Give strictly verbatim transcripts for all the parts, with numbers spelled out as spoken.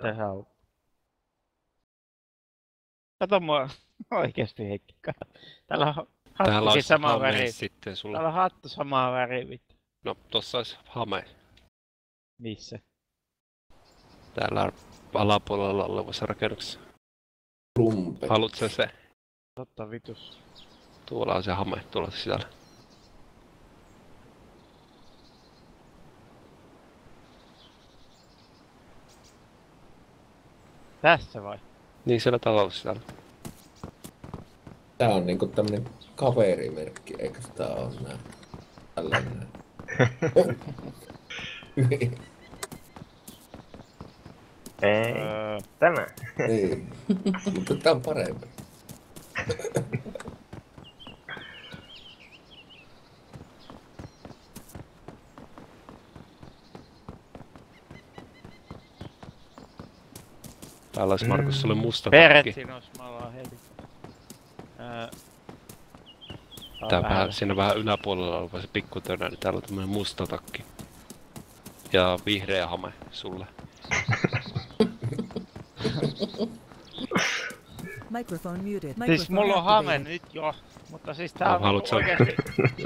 Waterhouse. Kato mua oikeesti Heikki. Täällä on Täällä hattukin olisi sama hame väri. sitten sulla. Täällä on hattu samaa väri vittu. No, tossa olisi hame. Missä? Täällä alapuolella olevassa rakennuksessa. Rumpe. Haluatko sä se? Totta vitus. Tuolla on se hame, tuolla sisällä. Tässä vai? Niin siellä talossa sisällä. Tää on niinku tämmönen kaverimerkki, eikö tää oo nää? Tällainen. Ei. Öö, Tämä. Niin. Mutta tää on parempi. Täällä olisi Markus sulle musta Peret takki. siinä me ollaan heti. Öö, Tää vähän, siinä vähän yläpuolella oleva se pikkutönä, niin täällä on tämmönen musta takki. Ja vihreä hame sulle. Microphone muted. Siis mulla on hame activated. nyt jo, mutta siis tää No, on haluat sä- oikeesti...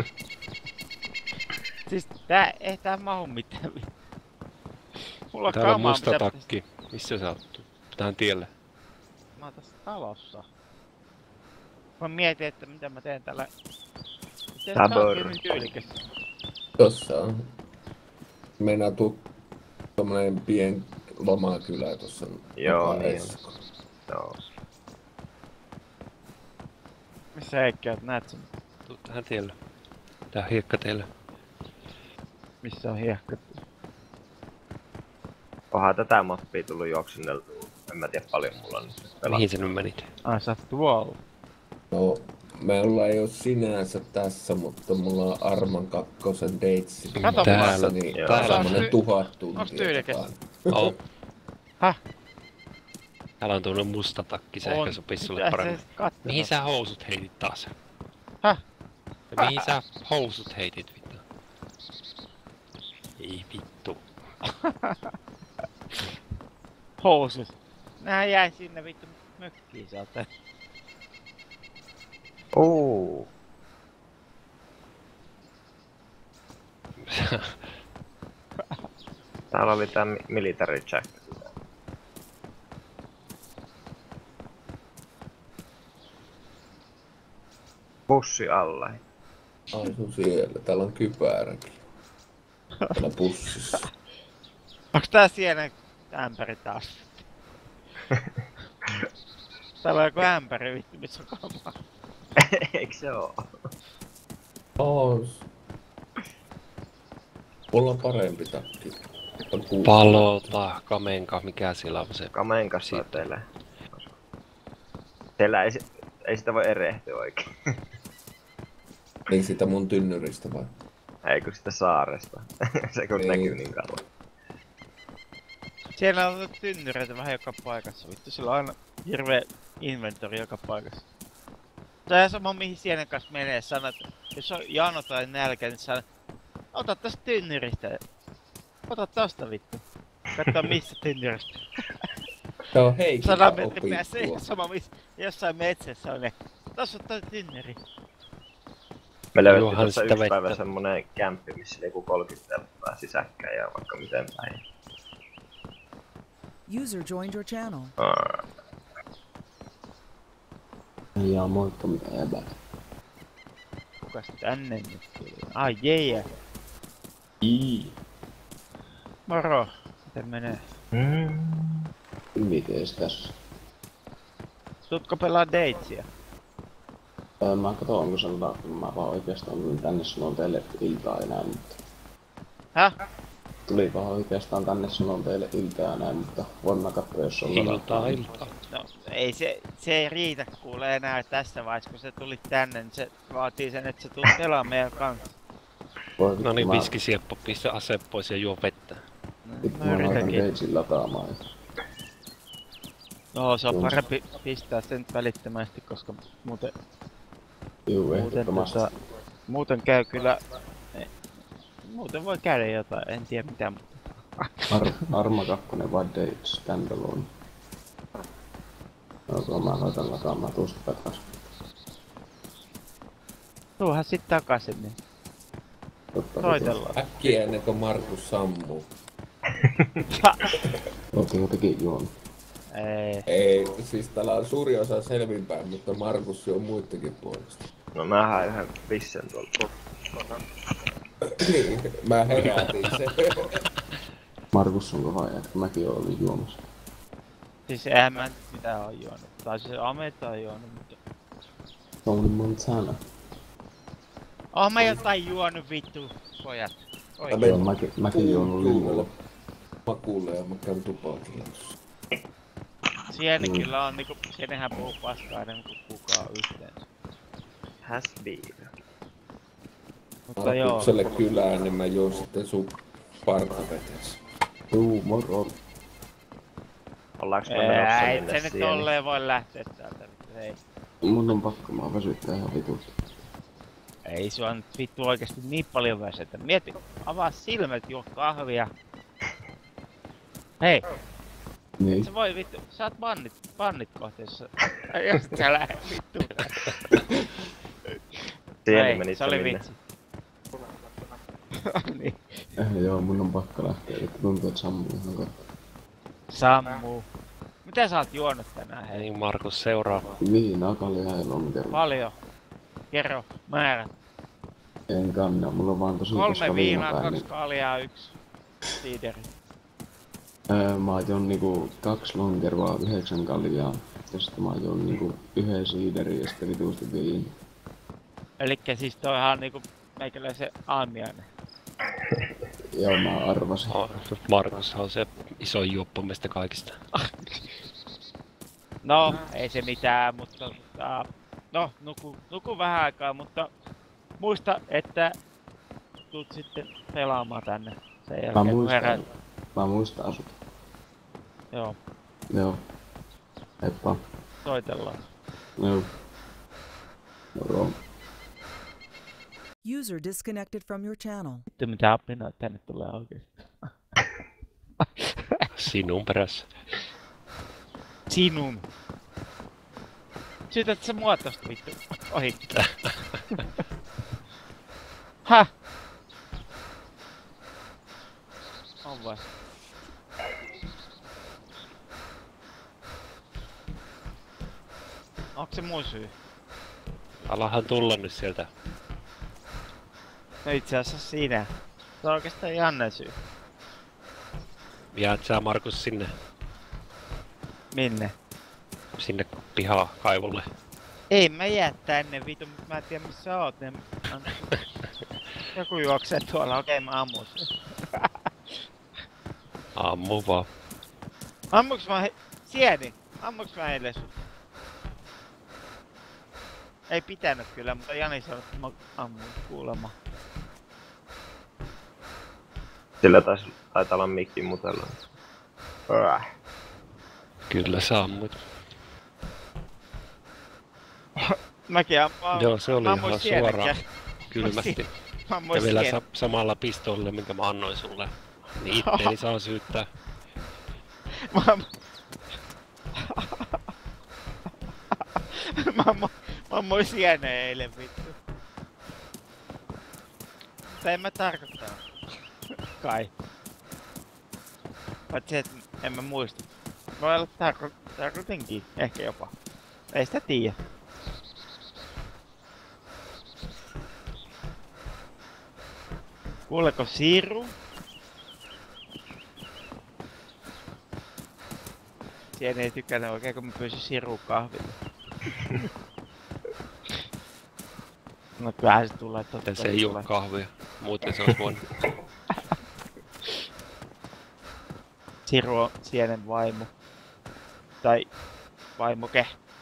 Siis tää ei tää mahu mitään vittu. Mulla on Täällä on kamaa, musta mitä takki. Missä sä oot? Tähän tielle. Mä oon tässä talossa. Mä mietin, että mitä mä teen tällä... Miten tää Tabor. onkin niin tyylikäs? Tossa on. Meinaa tuu tommonen pien lomakylä tossa. Joo, Joka niin Esko. Joo. Missä Heikki oot? Näet sen? Tuu tähän tielle. Tää hiekkateille. Missä on hiekka? Onhan tätä mappia tullut juoksunneltua. En mä tiedä paljon mulla on nyt pelattu. Mihin sä nyt menit? Ai sä oot tuolla. No, me ollaan jo sinänsä tässä, mutta mulla on Arman kakkosen datesin. Kato Täällä. Niin, Joo. täällä on Onks semmonen ty- tuhat onks tuntia. tyylikäs? takana. Oh. Häh? Täällä on tuollainen musta takki, se ehkä sopis sulle Mitä paremmin. se katsoo? Mihin sä housut heitit taas? Häh? Ja mihin sä housut heitit vittu? Ei vittu. Housut. Nää jäi sinne vittu mökkiin sieltä. Oo. Täällä oli tää mi- military jack. Bussi alla. Ai se on siellä. Täällä on kypäräkin. Täällä pussissa. Onks tää sienen ämpäri taas? Täällä on joku ämpäri vittu, missä on kamaa. Eikö se oo? Oos. Mulla on parempi takki. On kuusi. Palota, kamenka, mikä siellä on se? Kameen kanssa Siitä. teille. Teillä ei, si- ei sitä voi erehtyä oikein. Niin sitä mun tynnyristä vai? Ei kun sitä saaresta. Se kun Ei. näkyy niin kauan. Siellä on tynnyreitä vähän joka paikassa vittu, sillä on aina hirveä inventori joka paikassa. Tää on sama mihin sienen kanssa menee, sanat, jos on jano tai nälkä, niin sanat, ota tästä tynnyristä. Ota tosta vittu. Katso missä tynnyristä. Tää on Heikki Sadan metrin päässä ihan sama missä, jossain metsässä on ne. Tossa on toi tynnyri. Me löydettiin Juohan tuossa sitä yksi päivä vettä. semmonen kämppi, missä oli joku kolmekymmentä pääsi säkkään ja vaikka miten päin. User joined your channel. Aa, Ja moikka mitä jäbää. Kukas tänne nyt tuli? Ai jee. Ii. Moro. Miten menee? Mm. Mitees tässä? Tuutko pelaa Datesia? Öö, mä katon onko se lata, kun mä vaan oikeastaan tulin tänne sanon teille iltaa enää, mutta... Häh? Tuli vaan oikeastaan tänne sanon teille iltaa enää, mutta voin mä katsoa jos on Iltaa, ladattuna. iltaa. No ei se, se ei riitä kuule enää tässä vaiheessa, kun se tuli tänne, niin se vaatii sen, että se tulet pelaamaan meidän kanssa. Voi vittu, No niin, mä- viskisieppo, pistä ase pois ja juo vettä. Vittu Mä mä laitan yritänkin. Datesin lataamaan. No se on Juu. parempi pistää sen nyt välittömästi, koska muuten, Juu, muuten, ehdottomasti. tota, muuten käy kyllä... ei- Muuten voi käydä jotain, en tiedä mitä, mutta... Ar Arma kakkonen vai Date Standalone? Onko mä laitan lataamaan tuosta takas? Tuuhan sit takasin, niin Totta soitellaan. Äkkiä ennen kuin Markus sammuu. Ootteko tekin juonut? Ei. Ei, siis täällä on suuri osa selvinpäin, mutta Markus on muidenkin puolesta. No mä haen yhden pissen tuolta. Niin, mä herätin sen. Markus onko vai että mäkin olin juomassa. Siis eihän mä nyt mitään oo juonut. Tai siis Ameta on juonut, mutta... Tony Montana. Oon mä jotain juonut vittu, pojat. Oi. Mä Joo, mäkin, mäkin juonut liikaa. Mä kuulen ja mä käyn tupakilassa. Siellä Mm. kyllä on niinku, siellähän puhuu paskaa enemmän kuin kukaan yhteensä. Has been. Mutta joo, Markukselle kylään, niin mä juon sitten sun partavetessä. Tuu, moro. Ollaanko me menossa ei minne se nyt siihen? tolleen voi lähteä täältä. Ei. Mun on pakko, mä väsyttää ihan vitusti. Ei sua nyt vittu oikeesti niin paljon väsetä. Mieti, avaa silmät, juo kahvia. Hei, Niin. se voi vittu, saat bannit, bannit kohta, jos sä, jos sä lähet vittu. Siihen Ei, menit se sä oli minne? vitsi. niin. Eh, joo, mun on pakko lähteä, eli tuntuu, että sammuu ihan kohta. Sammuu. Mitä sä oot juonut tänään, hei? Niin Markus seuraa. Viinaa, kaljaa ja lonkeroa. Paljon. Kerro, määrä. En kannaa, mulla on vaan tosi Kolme koska viinaa, viinapäin, kaksi kaljaa, yksi siideri. Öö, mä oon niinku kaksi lonkeroa, yhdeksän kaljaa. Ja sitten mä oon niinku yhden siideri ja sitten vituusti viini. Elikkä siis toihan on niinku meikäläisen aamiainen. Joo, mä arvasin. Oh, Markus on se iso juoppo meistä kaikista. No, ei se mitään, mutta... mutta no, nuku, nuku vähän aikaa, mutta... Muista, että... Tuut sitten pelaamaan tänne. Sen Mä jälkeen kun muistan, herät. mä muistan sut. Joo, Joo. Heippa. soitellaan. Joo. Moro. User disconnected from your channel. Vittu mitä apinoita tänne tulee oikeesti. Sinun perässä. Sinun. Syytät sä mua tosta vittu. Ohi. Häh? On vai? Onko se mun syy? Alahan tulla nyt sieltä. No itse asiassa siinä. Se on oikeastaan Janne syy. Jäät sä Markus sinne, Minne? sinne pihaa kaivolle. Ei mä jää tänne vitu, mutta mä en tiedä missä sä oot, niin an... Joku juoksee tuolla, okei mä ammun sen. Ammu vaan. Ammuks mä he... Sieni? Ammuks mä heille sut? Ei pitänyt kyllä, mutta Jani sanoi, että mä ammun kuulemma. Sillä tais, taitaa olla mikki mutella. Äh. Kyllä sä ammuit. Mäkin ammun. Joo, se oli mä ammuin ihan sienen suoraan. kä- Kylmästi. Mä ammuin Ja vielä sienen. sa- samalla pistoolle, minkä mä annoin sulle. Niin itteeni saa syyttää. Mä ammun... mä ammun... Mä ammuin sienen eilen vittu. Mutta en mä tarkoittanut. Kai. Paitsi et en mä muista. Voi olla tarko... tarkoitinkin. Ehkä jopa. Ei sitä tiedä. Kuuleeko Siru? Sieni ei tykännyt oikein kun mä pyysin Siru kahville. No kyllähän se tulee totta. Ja se ei juo kahvia. Muuten se olisi voinut. Siru on Sienen vaimo. Tai vaimoke.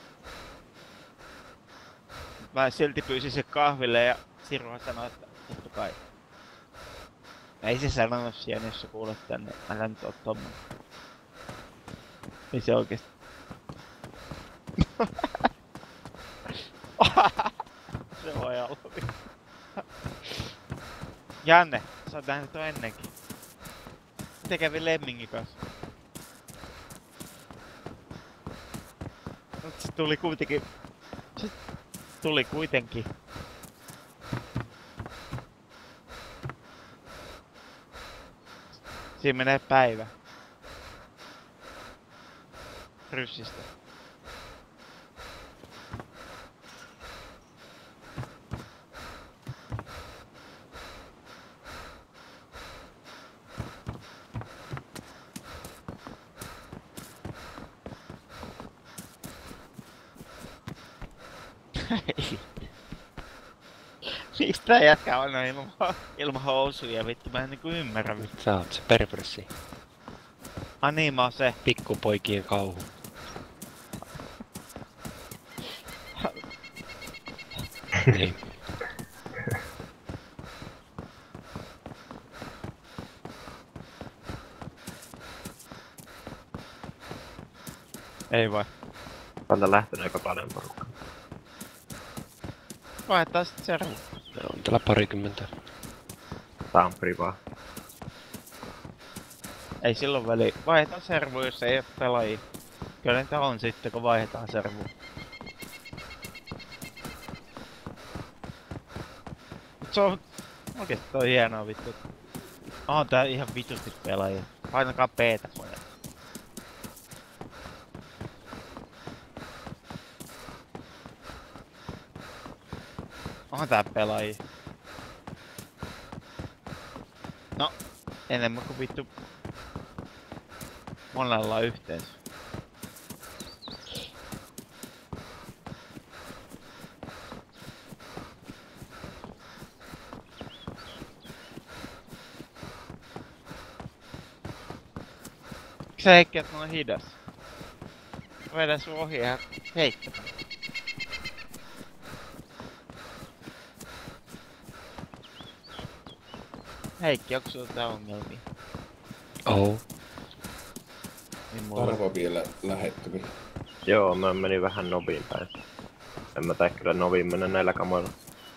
Mä silti pyysin sen kahville ja Siruhan sanoi, että totta kai. Ei se sanonut Sieni, jos sä kuulet tänne. Älä nyt oo tommonen. Ei se oikeesti. Se voi olla. Janne, sä oot nähnyt ton ennenkin. sitten kävi Lemmingin kanssa. Mut se tuli kuitenkin... Se tuli kuitenkin. Siinä menee päivä. Ryssistä. Miksi tää jätkä on ilman, ilman housuja vittu? Mä en niinku ymmärrä vittu. Sä oot se perverssi. Anima se. Pikkupoikien kauhu. Niin. Ei vai. Kanta lähtenyt aika paljon porukkaa. Vaihdetaan sit servu. On täällä parikymmentä. Tää on privaa. Ei silloin väliä. Vaihdetaan servu, jos ei oo pelaajia. Kyllä niitä on sitten, kun vaihdetaan servu. Mut se on... Oikeesti toi on hienoa vittu. On tää ihan vitusti pelaajia. Painakaa P:tä pojat. Onhan tää pelaajia. No, enemmän kuin vittu monella yhteensä. Miksi sä Heikki oot noin hidas? Vedä sun ohi ihan heittämään. Heikki, onko sulla tää ongelmia? Oh. Niin mulla... Arva vielä lähettävi. Joo, mä menin vähän noviin päin. En mä tää kyllä noviin mennä näillä kamoilla.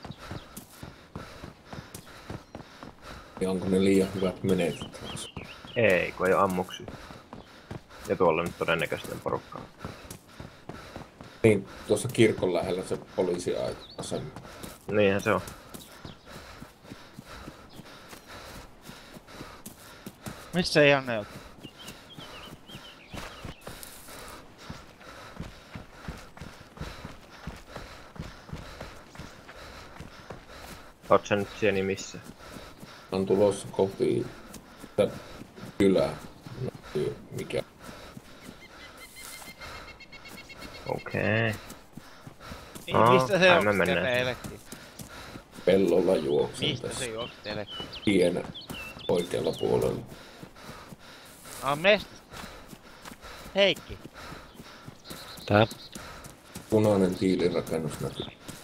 Ja onko ne liian hyvät menetettäväksi? Ei, kun ei oo ammuksia. Ja tuolla nyt todennäköisesti on porukkaa. Niin, tuossa kirkon lähellä se poliisiasema. Niinhän se on. Missä Janne oot? Oot sä nyt siellä missä? On tulossa kohti sitä kylää. No, mikä? Okei. Niin, Aa, mistä se ai mä on mennään tänne sinne. elektriin? Pellolla juoksen Mistä tässä. se juokset elektriin? Tien oikealla puolella. Ah, mest... Heikki. Tää. Punainen tiilirakennus näkyy.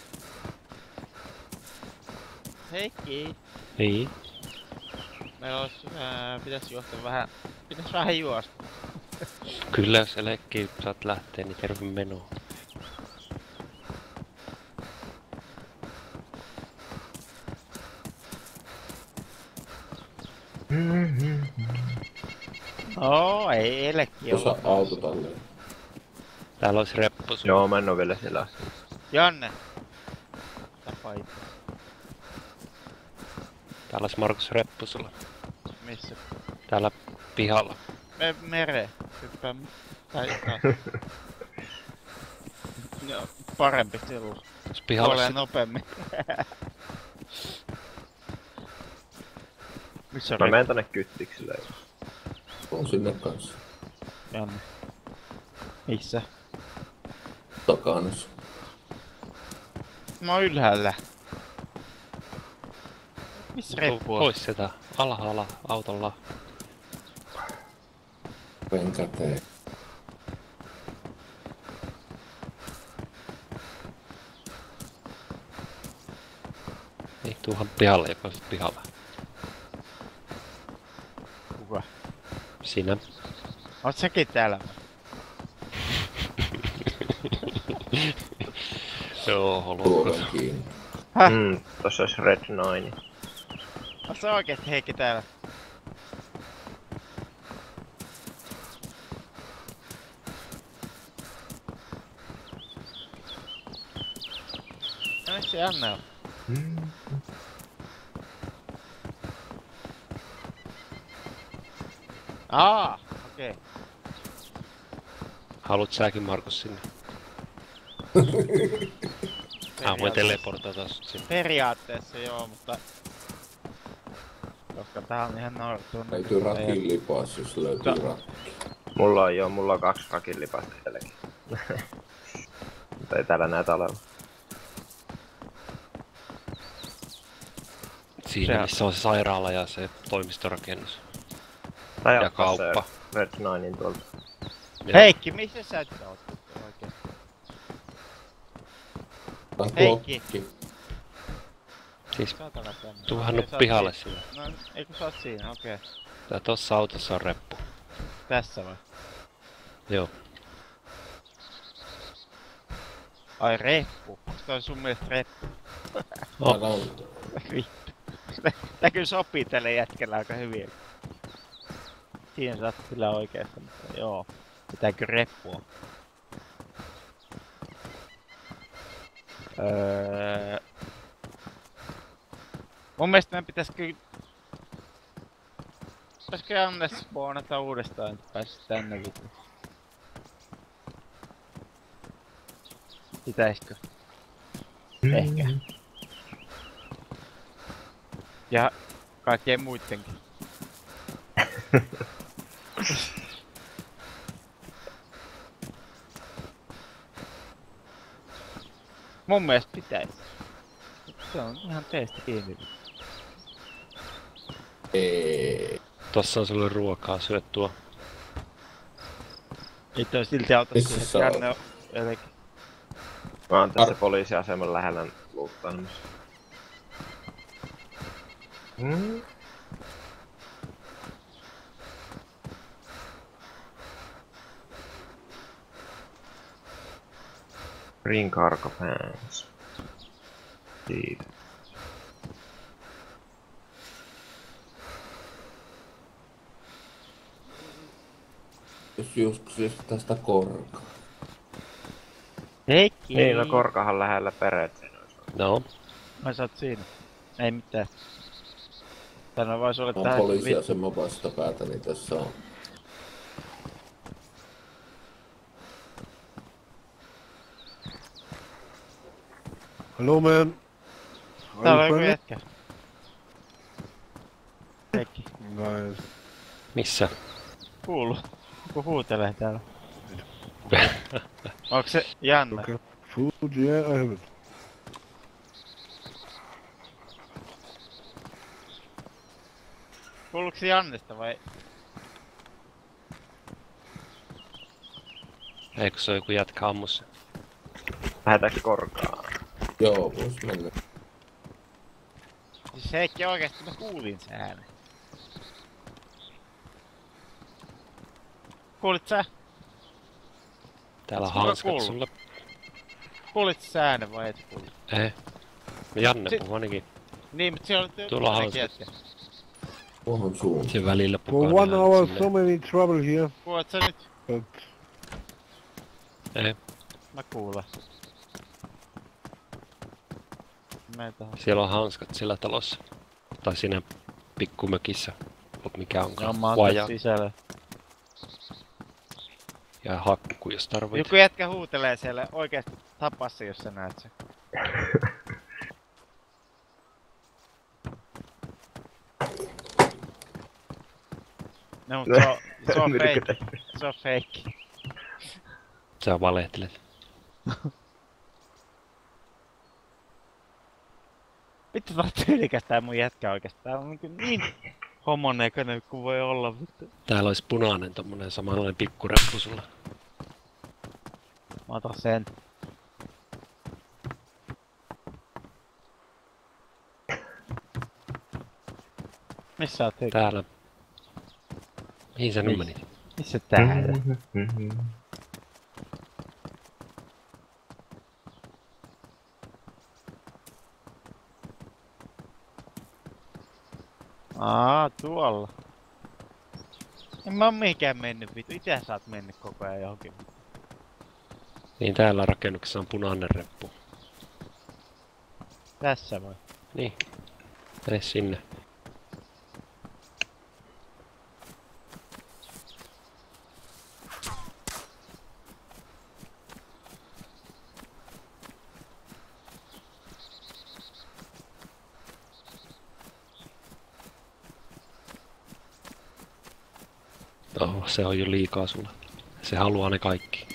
Heikki. Niin. Meillä olis... Ää, pitäis juosta vähän... Pitäis vähän juosta. Kyllä jos elekkiin saat lähteä, niin terve menoa. Oo, ei elekki Tuossa olla. autotalleen. Täällä olisi reppu sun. Joo, mä en oo vielä siellä asti. Janne. Tapa itse. Täällä olisi Markus reppu sulla. Missä? Täällä pihalla. Me, mere. Hyppää... Tai taas. Joo, parempi silloin. Jos pihalla Kuolee sit... nopeammin. Missä on Mä reppu? menen tonne kyttiksille. On sinne kanssa. Janne. Missä? Takana. Mä oon ylhäällä. Missä reppu on? Pois sitä. Alhaalla autolla. Ven käteen. Niin, tuuhan pihalle, joka on sit pihalla. Kuka? Sinä. Oot säkin täällä? Joo, haluatko? Tuoven kiinni. Häh? Mm, tossa olisi Red Nine. Oot sä oikeesti Heikki täällä? se Janne on? Aa, okei. Okay. Haluut säkin Markus sinne? Mä voin teleportata sut sinne. Periaatteessa joo, mutta... Koska tää on ihan naurattu. Löytyy rakin lipas, jos löytyy Ta- rakki. Mulla on jo, mulla on kaksi rakin lipasta itselläkin. Mutta ei täällä näitä olevan. Siinä Se- missä on se sairaala ja se toimistorakennus. Tai Ja ottaa se kauppa. Red Ninein tuolta. Joo. Heikki, missä sä et oot oikein? Tai Heikki. blokki. Siis Saatana tänne. tuuhan Okei, nyt sä oot pihalle siinä. sillä. No, eikö sä oot siinä? Okei. Okay. Tää tossa autossa on reppu. Tässä vai? Joo. Ai reppu. Onks toi sun mielestä reppu? Oh. Täällä on Vittu. Tää kyllä sopii tälle jätkellä aika hyvin. Siinä sä oot kyllä oikeesti, mutta joo. Pitääkö reppua? Öö... Mun mielestä meidän pitäis kyllä... Pitäisikö Janne spawnata uudestaan, että pääsis tänne vittu? Pitäisikö? Ehkä. Ja kaikkien muittenkin. Mun mielestä pitäis. Se on ihan teistä kiinni. Ei. Tossa on sulle ruokaa syöttua. Itse on silti auta Missä siihen, sä että oot? Janne on jotenkin. Mä oon tässä Ar- poliisiaseman lähellä luuttaamassa. Hmm? Green cargo pants. Siitä. Jos joskus jos tästä korkaa. Heikki! Niin, no Korkahan lähellä Peretsen. No. Ai sä oot siinä. Ei mitään. Tänne vois olla On tähän poliisiasema vastapäätä, niin tässä on. Hello, man. Are Täällä on you joku friendly? jätkä. Heikki. Nice. Missä? Kuulu. Joku huutelee täällä. Onks se Janne? Okay. Food, yeah, I have it. Kuuluuko se Jannesta vai? Eikö se ole joku jätkä ammus? Lähetäänkö Korkaa? Joo, vois mennä. Siis Heikki oikeesti mä kuulin sen äänen. Kuulit sä? Täällä on Onks mulla hanskat kuullut? sulle. Kuulit sä äänen vai et kuullut? Ei. No Janne Si- puhuu ainakin. Niin, mut siellä oli Tuolla on toinenkin hanskat. jätkä. Tuohon suuntaan. Se välillä For puhuu. one hour, so many trouble here, Kuulet sä nyt? but Ei. Mä kuulen. Meitä on. Siellä on hanskat sillä talossa. Tai siinä pikkumökissä. Mikä No onkaan. mä oon Vaja. tässä sisällä. Ja hakku, jos tarvit. Joku jätkä huutelee siellä oikeesti tapaa se, jos sä näet sen. No mut se on, se on fake. Se on fake. Sä valehtelet. Vittu tää on tyylikäs tää mun jätkä oikeesti. Tää on niin, niin homon näköinen kuin voi olla vittu. Täällä olisi punainen tommonen samanlainen pikkureppu sulla. Mä otan sen. Missä oot Heikki? Täällä. Mihin sä nyt Miss? menit? Missä täällä? Aa, tuolla. En mä oo mihinkään mennyt vittu. Ite sä oot mennyt koko ajan johonkin. Niin täällä rakennuksessa on punainen reppu. Tässä vai? Niin. Mene sinne. Oh, se on jo liikaa sulle. Se haluaa ne kaikki.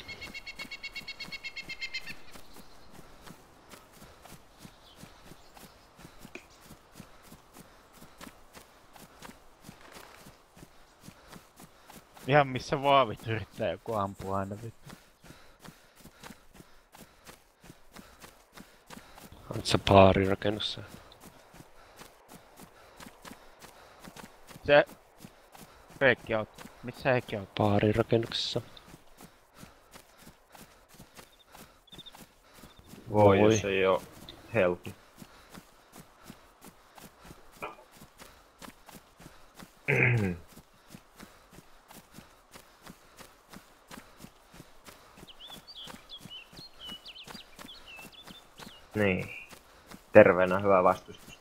Ihan missä vaan vittu yrittää joku ampua aina vittu. Oot sä baarirakennussa? Se... Heikki oot. Missä Heikki oot? Baarirakennuksessa. Voi, Voi. jos ei oo helppi. Niin. Terveenä hyvä vastustus.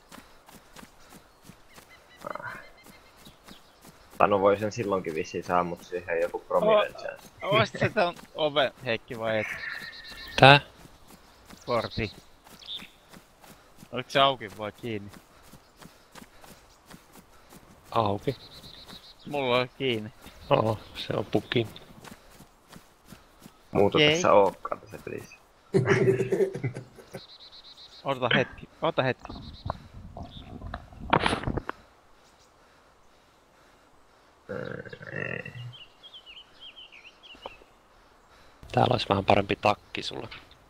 Ah. Tai no voi sen silloinkin vissiin saa, mutta siihen joku promillen chance. Oisit se ton oven Heikki vai et? Tää? Porti. Oliko se auki vai kiinni? Auki. Mulla on kiinni. Oo, se on pukin. Muuta Okei. tässä ookaan tässä pelissä. Odota hetki, ota hetki. Ei. Täällä olisi vähän parempi takki sulla.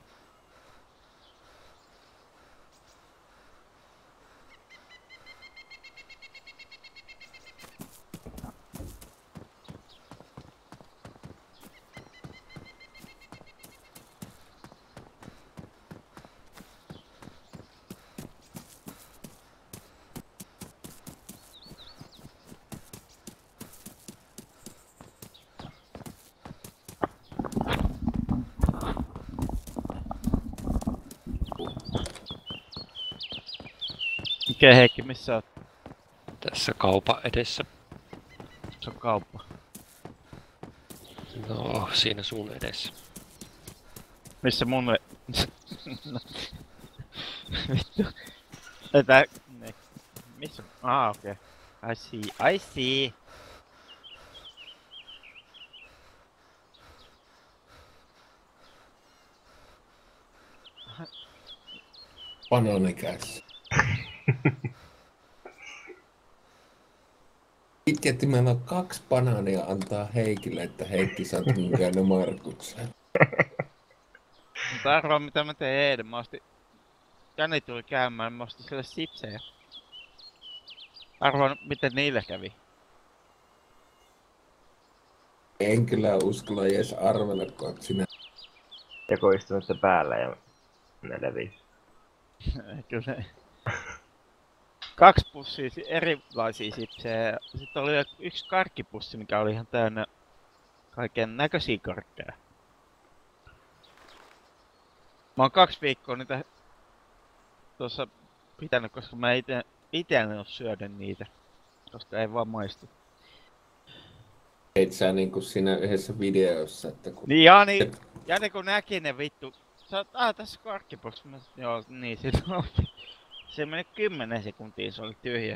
Mikä Heikki, missä oot? Tässä kaupan edessä. Se on kauppa. No, siinä sun edessä. Missä mun... no. Vittu. Tätä... Ne. Missä? Ah, okei. Okay. I see, I see. Banaanikäs. Itketti meillä on kaksi banaania antaa Heikille, että Heikki saa tunkea ne Markukseen. Mutta arvaa mitä mä tein eilen. Mä ostin... Jani tuli käymään, mä ostin sille sipsejä. Arvaa miten niille kävi. En kyllä uskalla edes arvella, kun oot sinä. Joku istunut se päällä ja ne levisi. Kyllä. Kaksi pussia si- erilaisia sipsejä ja sitten oli yksi karkkipussi, mikä oli ihan täynnä kaiken näköisiä karkkeja. Mä oon kaksi viikkoa niitä tuossa pitänyt, koska mä ite, ite en oo syödä niitä. Koska ei vaan maistu. Et sä niinku siinä yhdessä videossa, että kun... Niin Jani, Jani kun näki ne vittu. Sä oot, ah tässä on karkkipussi. Mä sanoin, joo niin sit on. Se meni kymmenen sekuntia, se oli tyhjä.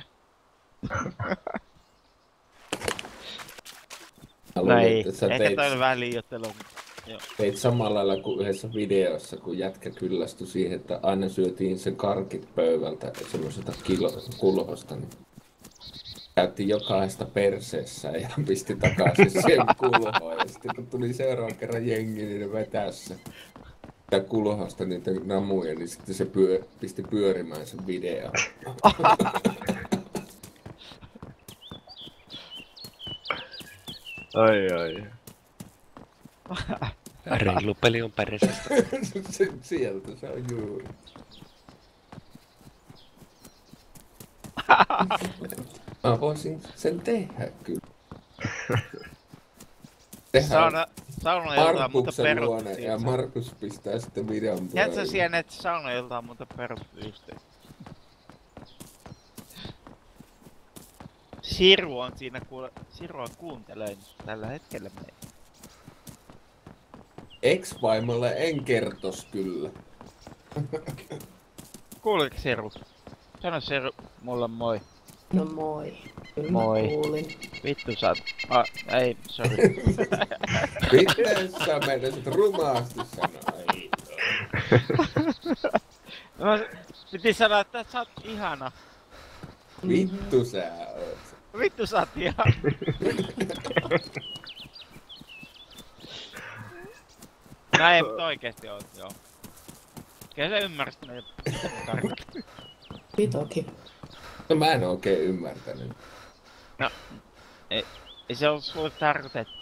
No ei, että sä ehkä teit, toi oli vähän liioittelua. teit samalla lailla kuin yhdessä videossa, kun jätkä kyllästyi siihen, että aina syötiin se karkit pöydältä semmoisesta kilo- kulhosta. Niin käytti jokaista perseessä ja pisti takaisin siihen kulhoon. Ja sitten kun tuli seuraavan kerran jengi, niin ne vetässä sitä kulhosta niitä namuja, niin sitten se pyö, pisti pyörimään sen videon. Ai ai. Reilu peli on persestä. Se- Sieltä se on juuri. Mä voisin sen tehdä kyllä. Tehdään, Saada, Saunailta on muuta Markuksen peruttu luone ja siitä. Markus pistää sitten videon Jäät sä pyörimään. siihen, että saunailta on muuta peruttu justiin. Siru on siinä kuule... Sirua kuuntelee tällä hetkellä meitä. Ex-vaimolle en kertos kyllä. Kuuliko Siru? Sano Siru mulle moi. No moi. Kyllä Moi. mä kuulin. Vittu sä oot... Ah, ei, sorry. Miten sä menet rumaasti sanoa? Ei. No, piti sanoa, että sä oot ihana. Vittu sä oot. Vittu sä oot ihana. Näin, mutta oikeesti oot, joo. Kyllä sä ymmärsit meitä. Pitoki. No mä en oikein ymmärtänyt. Ei, ei se oo sulle tarkoitettu.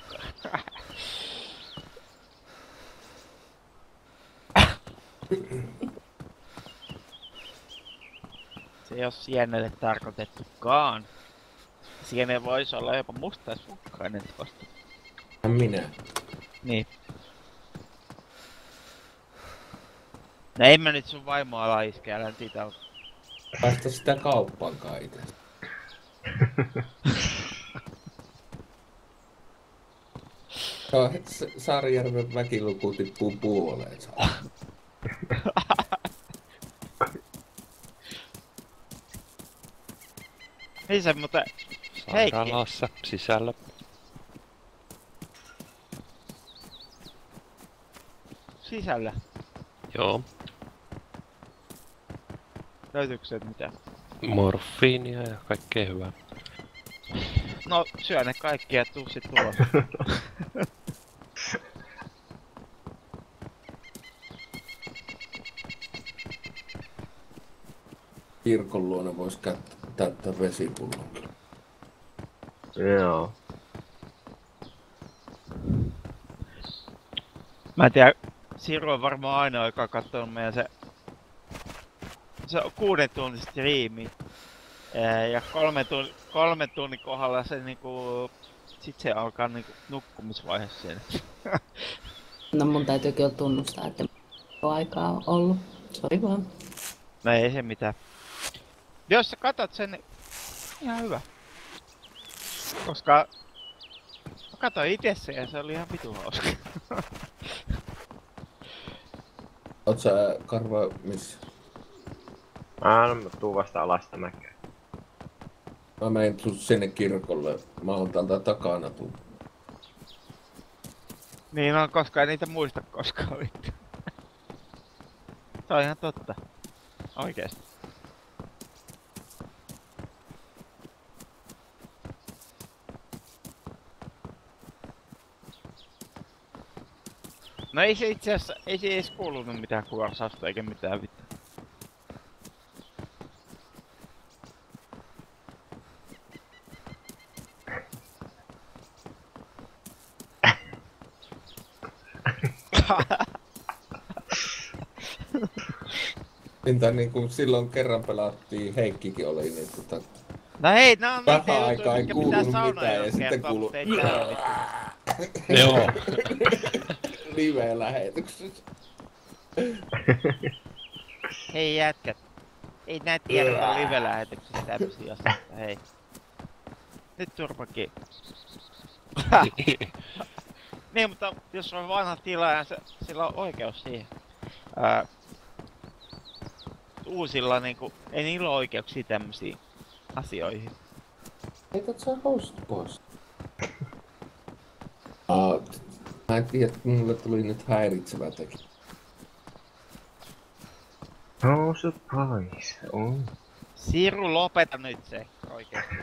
Se ei oo sienelle tarkoitettukaan. Siene vois olla jopa mustaisukkainen tosta. Ja minä. Niin. No ei mä nyt sun vaimoa laiske, älä siitä oo. Päästä sitä kauppaan kaite. No, S- Saarijärven väkiluku tippuu puoleen. Ei se muuten... Heikki. Sairaalassa sisällä. Sisällä. Joo. Löytyykö se mitään? Morfiinia ja kaikkea hyvää. No syö ne kaikki ja tuu sit ulos. Kirkon luona vois kat- täyttää vesipullon. Joo. Mä en tiedä, Siru on varmaan ainoa, joka on kattonut meidän se... Se on kuuden tunnin striimi. Ää, Ja kolme, tunni, kolme tunnin kohdalla se niinku... Sit se alkaa niinku nukkumisvaihe siellä. No mun täytyy kyllä tunnustaa, että ei aikaa ollut. Sori vaan. No ei se mitään. Jos sä katot sen, niin ihan hyvä. Koska... Mä katoin itse sen ja se oli ihan vitu hauska. Oot sä Karva missä? Mä, no, mä tuun vasta alas sitä mäkeä. Mä menen tuu sinne kirkolle. Mä oon täältä takana tuu. Niin on, koska ei niitä muista koskaan vittu. Se on ihan totta. Oikeesti. No ei se itse asiassa, ei se edes kuulunut mitään kuvausausta eikä mitään vittu. Entä niinku silloin kerran pelattiin, Heikkikin oli niin tota... No hei, nää on niitä Vähän juttuja, aikaa ei mitkä kuulunut pitää saunaan mitään ja jo sitten kertoa, kuuluu... mutta ei täällä vittu. Joo. Live-lähetyksessä. Hei jätkät. Ei nää tiedota live-lähetyksessä tämmösiä asioita, hei. Nyt turpakin. Niin, mutta jos on vanha tilaaja, se, sillä on oikeus siihen. Ää, uusilla niinku, ei niillä ole oikeuksia tämmösiin asioihin. Eikö sä host pois? Aa, mä en tiedä, että mulle tuli nyt häiritsevä tekijä. No surprise. Oh. Siru, lopeta nyt se oikeesti.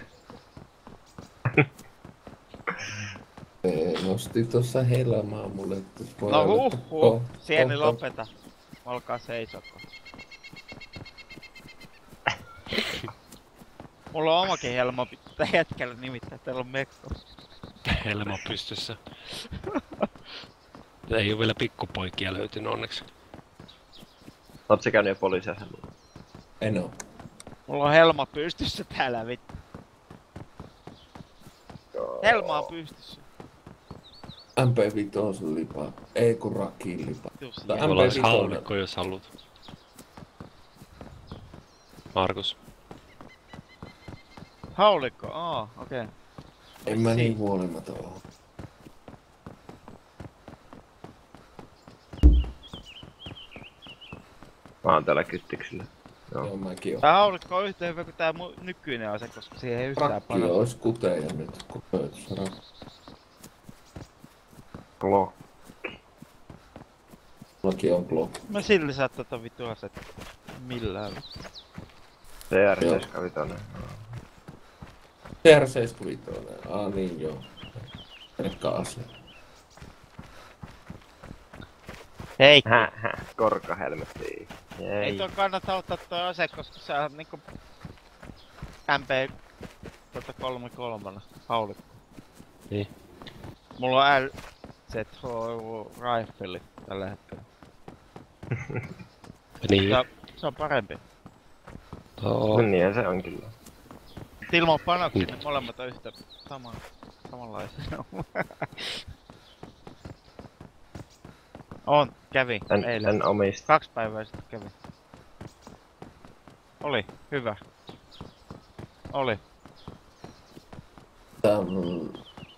Se nosti tossa helmaa mulle, että voi No olla, huh että- huh, oh, Sieni oh, lopeta. Olkaa seisokko. Mulla on omakin helma pitää hetkellä nimittäin, teillä on mekko. Helma pystyssä. Ei oo vielä pikkupoikia löytynyt onneksi. Oot sä käynyt jo poliisiasemalla? En oo. Mulla on helma pystyssä täällä vittu. Helma on pystyssä. M P viisi lipa. Ei kun rakin lipa. Vitus Tai jää. Mulla olisi M P viisi. haulikko, jos haluat. Markus. Haulikko, aa, okei. Okay. En mä niin huolimaton oo. Mä oon täällä kyttiksillä. Joo, joo mäkin oon. Tää haulikko on yhtä hyvä kuin tää mun nykyinen ase, koska siihen ei yhtään Rakki paljon. ois kuteja nyt, kun pöytässä rakki. Glock. Mullakin on Glock. Mä silti saa tota vittu asetta. Millään. C R seitsemänkymmentäviisi. C R seitsemänkymmentäviisi. Aa niin joo. Pelkkä ase. Hei! Häh, häh, korkahelmetti. Ei tuo kannata ottaa tuo ase, koska se on niinku M P kolmekymmentäkolme haulikko. Niin. Mulla on L Z H rifle tällä hetkellä. Niin. Ja se on parempi. Oo. Niin se on kyllä. Ilman panoksia ne molemmat on yhtä sama, samanlaisia. On, kävi En, eilen. en omista. Kaksi päivää sitten kävi. Oli, hyvä. Oli. Tää on...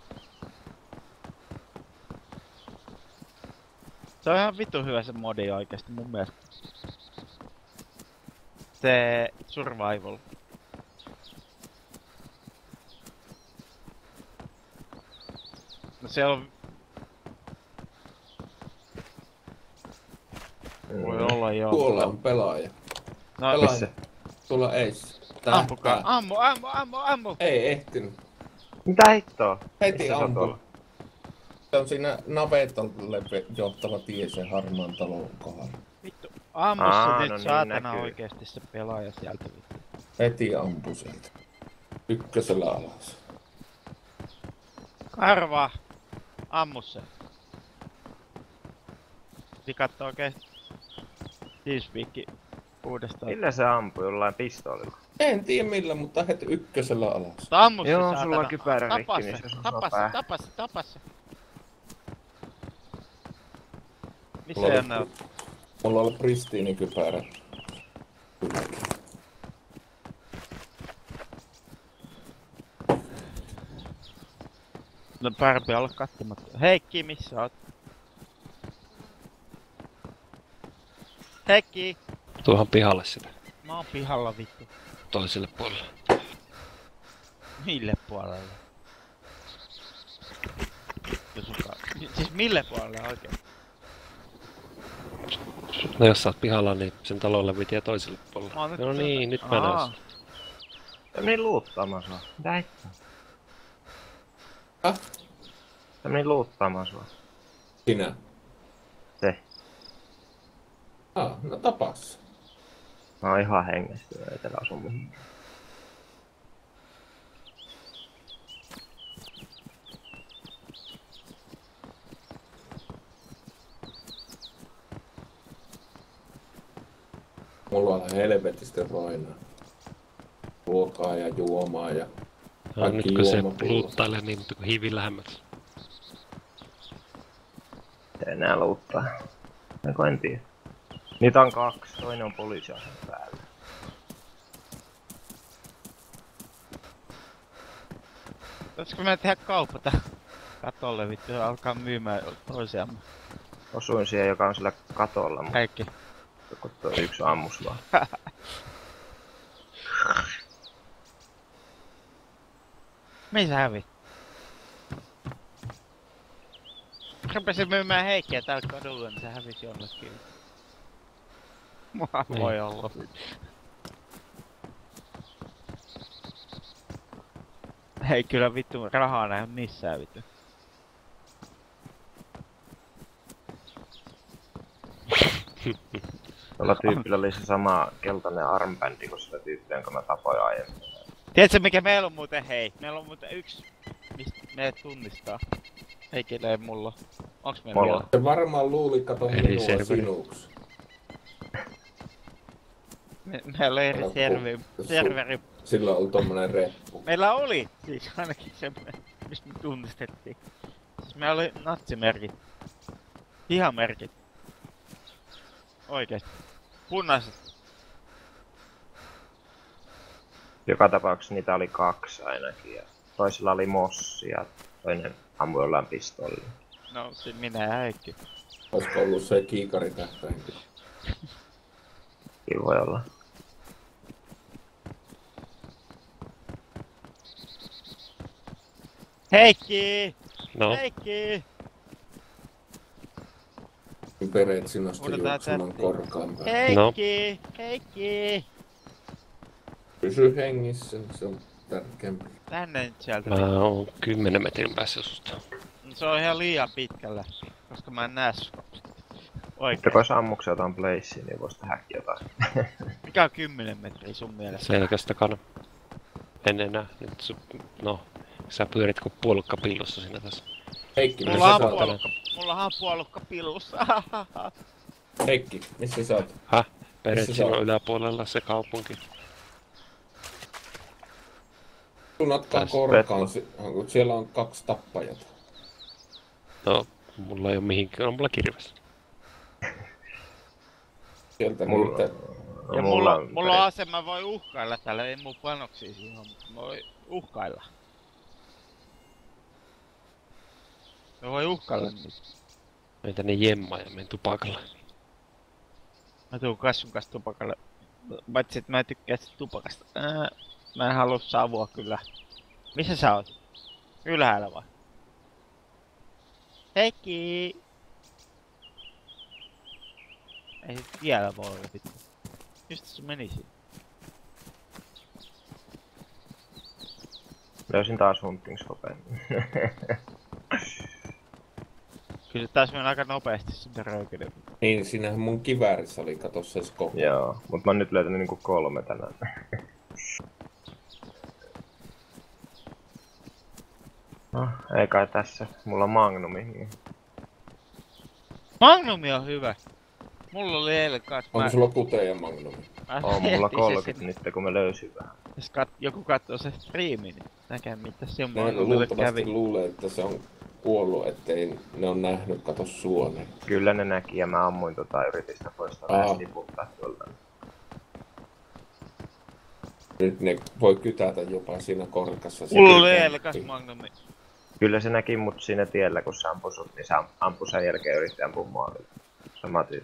Se on ihan vittu hyvä se modi oikeesti mun mielestä. Se survival. No se on... Voi olla joo. Tuolla on pelaaja. No, Pelaaja. Missä? Tuolla eis. ampukaa. Tähtää. Ammu, ammu, ammu, ammu! Ei ehtinyt. Mitä hittoa? Heti Missä se on ampuu. tuolla? Se on siinä navetalle johtava tie sen harmaan talon kohdalla. Vittu. Ammu Aa, se no nyt niin, saatana näkyy. oikeesti se pelaaja sieltä vittu. Heti ampui sieltä. Ykkösellä alas. Karva! Ammu se. Pikatta oikeesti. Teamspeakki uudestaan. Millä se ampui? Jollain pistoolilla? En tiedä millä, mutta heti ykkösellä alas. Ammu se Joo, saatana. sulla on kypärä rikki, Tapa niin se, se sun tapa se, pää. tapa se, tapa se. Missä Mulla Janne oli, on? mulla oli pristiinikypärä. Kylläkin. No parempi olla katsomatta. Heikki, missä oot? Heikki! Tuohon pihalle sitä. Mä oon pihalla vittu. Toiselle puolelle. Mille puolelle? Jos suka... Siis mille puolelle oikein? No jos sä oot pihalla, niin sen talon läpi tie toiselle puolelle. Mä oon nyt No tuota- niin, nyt mä näen Aa. sen. Se meni luuttaamaan sua. Mitä hittoa? Häh? Se meni luuttaamaan sua. Sinä? Se. Ah, no tapas. Mä oon ihan hengästynyt, ei täällä asu mihinkään. Mulla on helvetisti roinaa. Ruokaa ja juomaa ja... No, nyt kun se juomapullot. luuttailee niin, mutta kun hiivin lähemmäksi. Se enää luuttaa. Eikö en tiedä. Niitä on kaksi, toinen on poliisiasen päällä. Olisiko me tehdä kauppa tää katolle vittu ja alkaa myymään toisiamme? Osuin siihen, joka on sillä katolla, mutta Kaikki. kun tuo yksi ammus vaan. Missä hävit? Rupesin myymään Heikkiä täällä kadulla, niin se hävisi jonnekin. Mua voi olla. Ei kyllä vittu rahaa näy missään vittu. Tuolla tyypillä oli se sama keltainen armbändi kuin sillä tyyppiä, jonka mä tapoin aiemmin. Tiedätkö mikä meillä on muuten hei? Meillä on muuten yksi, mistä meidät tunnistaa. Ei kelle mulla. Onks meillä Mulla. vielä? Se varmaan luuli, kato Eri minua serveri. sinuksi. Me, meillä on eri Meillä on serveri, ku- serveri. Sillä oli tommonen reppu. Meillä oli siis ainakin semmonen, mistä me tunnistettiin. Se Meillä oli natsimerkit. Hihamerkit. Oikeesti. Punaiset. Joka tapauksessa niitä oli kaksi ainakin. Ja toisella oli mossi ja toinen ammui jollain pistollilla. No, sit minä ja Heikki. Olisiko ollut se kiikaritähtäinkin? Kyllä voi olla. Heikki! No, Heikki! Pereet sinusta Odotetaan juoksemaan tätti. korkaan päin. Heikki! Heikki! Pysy hengissä, se on tärkeämpi. Tänne nyt sieltä. mä oon kymmenen metrin päässä susta. Se on ihan liian pitkällä, koska mä en näe sua. Mutta Oikein. kun ammuksi jotain placea, niin voisi tehdä jotain. Mikä on kymmenen metriä sun mielestä? Selkäs takana. En enää. Nyt su... No, sä pyörit kuin puolukka pillussa siinä tässä. Heikki, missä Mulla sä on oot? puolukka, mulla on puolukka pillussa. Heikki, missä sä oot? Häh? Missä Peretsin sä on oot? yläpuolella se kaupunki. Suunnatkaa Tässä korkaan, si- kun siellä on kaksi tappajata. No, mulla ei oo mihinkään. On mulla kirves. Sieltä Mulla- niitä... Ja Mulla mulla, on mulla on peri- ase, mä voin uhkailla tällä, ei mun panoksia siihen, mutta mä voin uhkailla. Mä voin uhkailla niitä. Meitä tänne jemmaa ja menen tupakalla. Mä tuun kassun kanssa tupakalle. Paitsi et mä en tykkää sit tupakasta. Ää, mä en halua savua kyllä. Missä sä oot? Ylhäällä vai? Heikki! Ei sit vielä voi olla vittu. Mistä se meni siinä? Löysin taas huntingskopen. Kyllä se taisi mennä aika nopeasti sinne röykylle. Niin, siinähän mun kiväärissä oli, kato se skope. Joo, mut mä oon nyt löytänyt niinku kolme tänään. No, ei kai tässä. Mulla on magnumi. Magnumi on hyvä! Mulla oli eilen kans. Onko sulla kuteja ja magnumi? mä On mulla jätin sen kolmekymmentä sinne. nyt, kun mä löysin vähän. Jos kat, joku katsoo se striimi, niin näkee mitä se Ne magnumille luultavasti kävi. luulee, että se on kuollut, ettei ne on nähnyt, kato suone. Kyllä ne näki ja mä ammuin tota yritistä poistaa Aa. vähän tiputtaa tuolta. Nyt ne voi kytätä jopa siinä korkassa. se Mulla oli kytätti. eilen kas magnumi. Kyllä se näki mut siinä tiellä, kun se ampui sut, niin se am- ampui sen jälkeen yritti ampua mua. Sama tyyppi.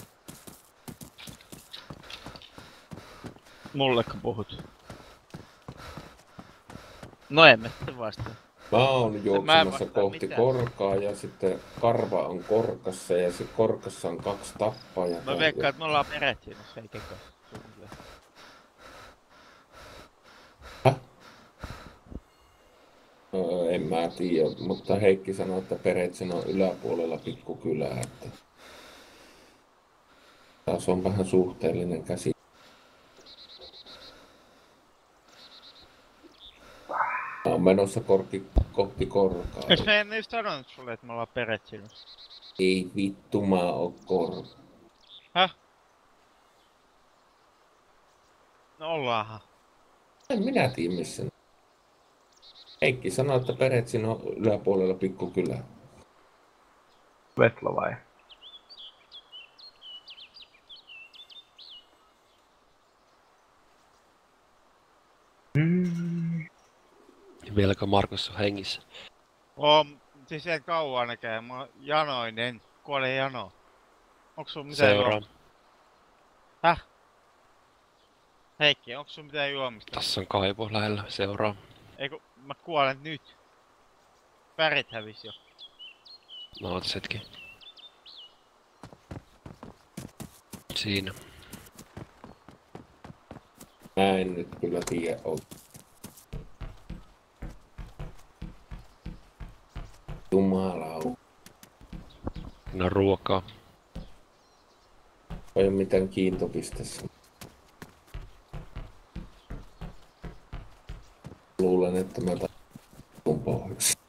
Mulleko puhut? No en mä sitten vastaa. Mä oon Mä en juoksemassa vastaa kohti mitään. korkaa ja sitten karva on korkassa ja se korkassa on kaksi tappajaa. Mä veikkaan, että me ollaan peret siinä, jos ei kekään. Öö, en mä tiedä, mutta Heikki sanoi, että Peretsen on yläpuolella pikkukylää, että taas on vähän suhteellinen käsi. Mä oon menossa korki, kohti korkaa. Eiks mä en just sanonut sulle, että me ollaan peret siinä? Ei vittu, mä oon kor... Häh? No ollaanhan. En minä tiedä missä. ne- Heikki sanoi, että Peretsin on yläpuolella pikkukylää. Vetlo vai? Vieläkö Markus on hengissä? Oon, siis en kauan näkee, mä oon janoinen, kuole jano. Onks sun mitään Seuraan. juomista? Häh? Heikki, onks sun mitään juomista? Tässä on kaivo lähellä. Seuraa. Eiku, mä kuolen nyt. Värit hävis jo. No ootas hetki. Siinä. Mä en nyt kyllä tiedä. on- Jumalauta. No ruokaa. Ei ole mitään kiintopistessä. Luulen, että mä tarvitsen pohjaksi.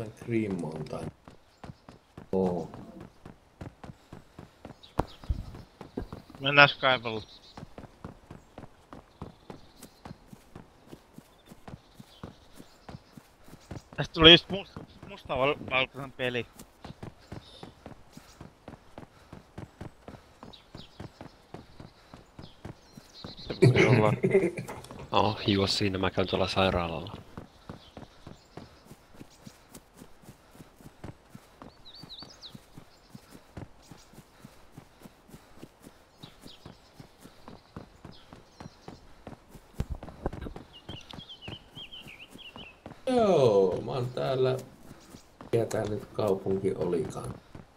Green Mountain. Oo. Mennään kaivolle. Tästä tuli just must, mustavalkoinen peli. Se voi olla. No, juo siinä, mä käyn tuolla sairaalalla. Joo, mä oon täällä. Mikä tää nyt kaupunki olikaan?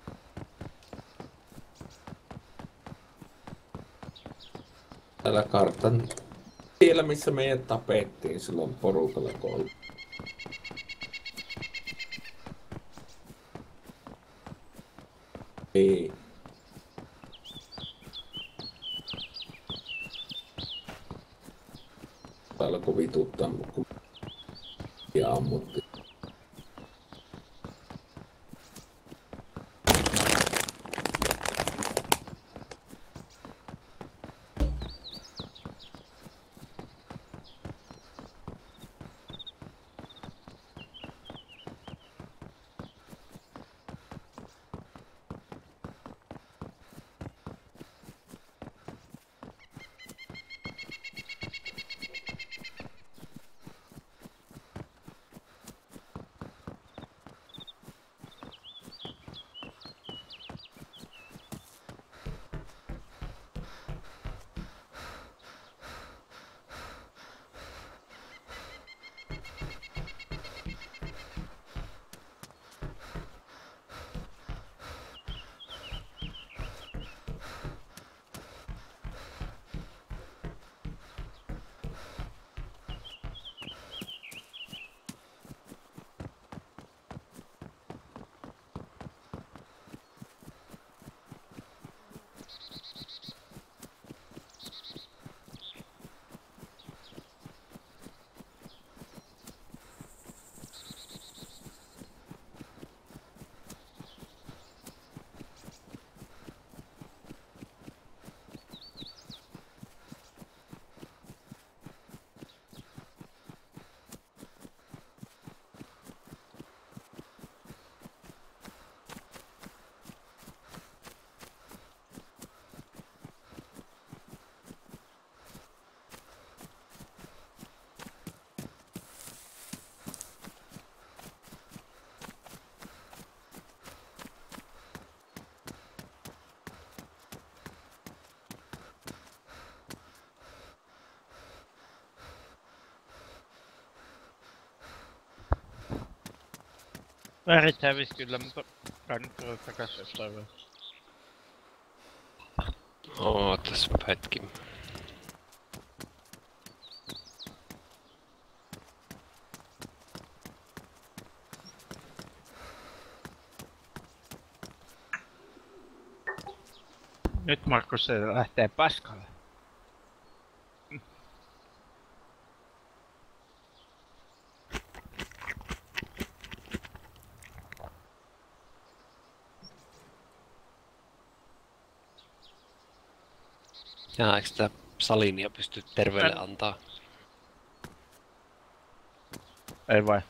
Täällä kartan. Siellä missä meidät tapettiin silloin porukalla koulu. Ei. Täällä kun vituttaa, kun ja ammuttiin. Värit hävis kyllä, mutta kai nyt tulee takas jostain vielä. Ootas hetki. Nyt Markus se lähtee paskalle. Jaa, eikö sitä salinia pysty terveelle antaa? Ei vai?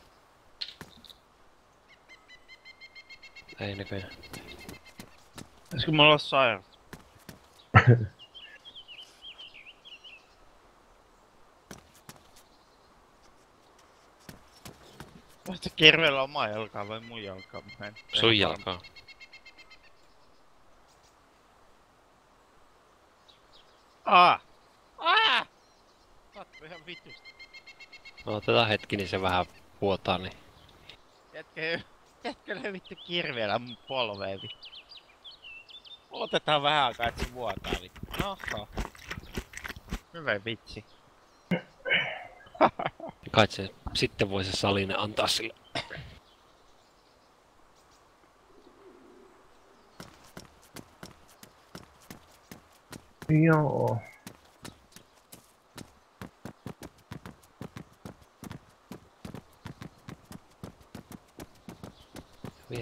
Ei näköjään. Pitäisikö mulla olla sairaus? Vasta kirveellä omaa jalkaa vai mun jalkaa? Sun jalkaa. Aa! Aa! Sattu ihan vitusti. No otetaan hetki, niin se vähän vuotaa, niin... Jätkä, jätkä löi vittu kirveellä mun polveen vittu. Otetaan vähän aikaa, et se vuotaa vittu. Oho. Hyvä vitsi. Kai se sitten voi se salinen antaa sille. Joo.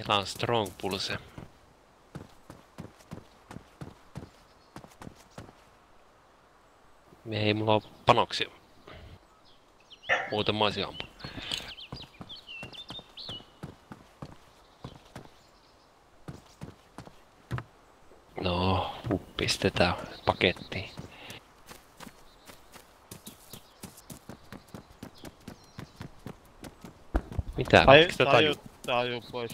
Niillä on strong pulse. Ei mulla oo panoksia. Muuten mä oisin ampunut. No, pistetään pakettiin. Mitä? Taju, Eikö sitä taju, taju? taju pois.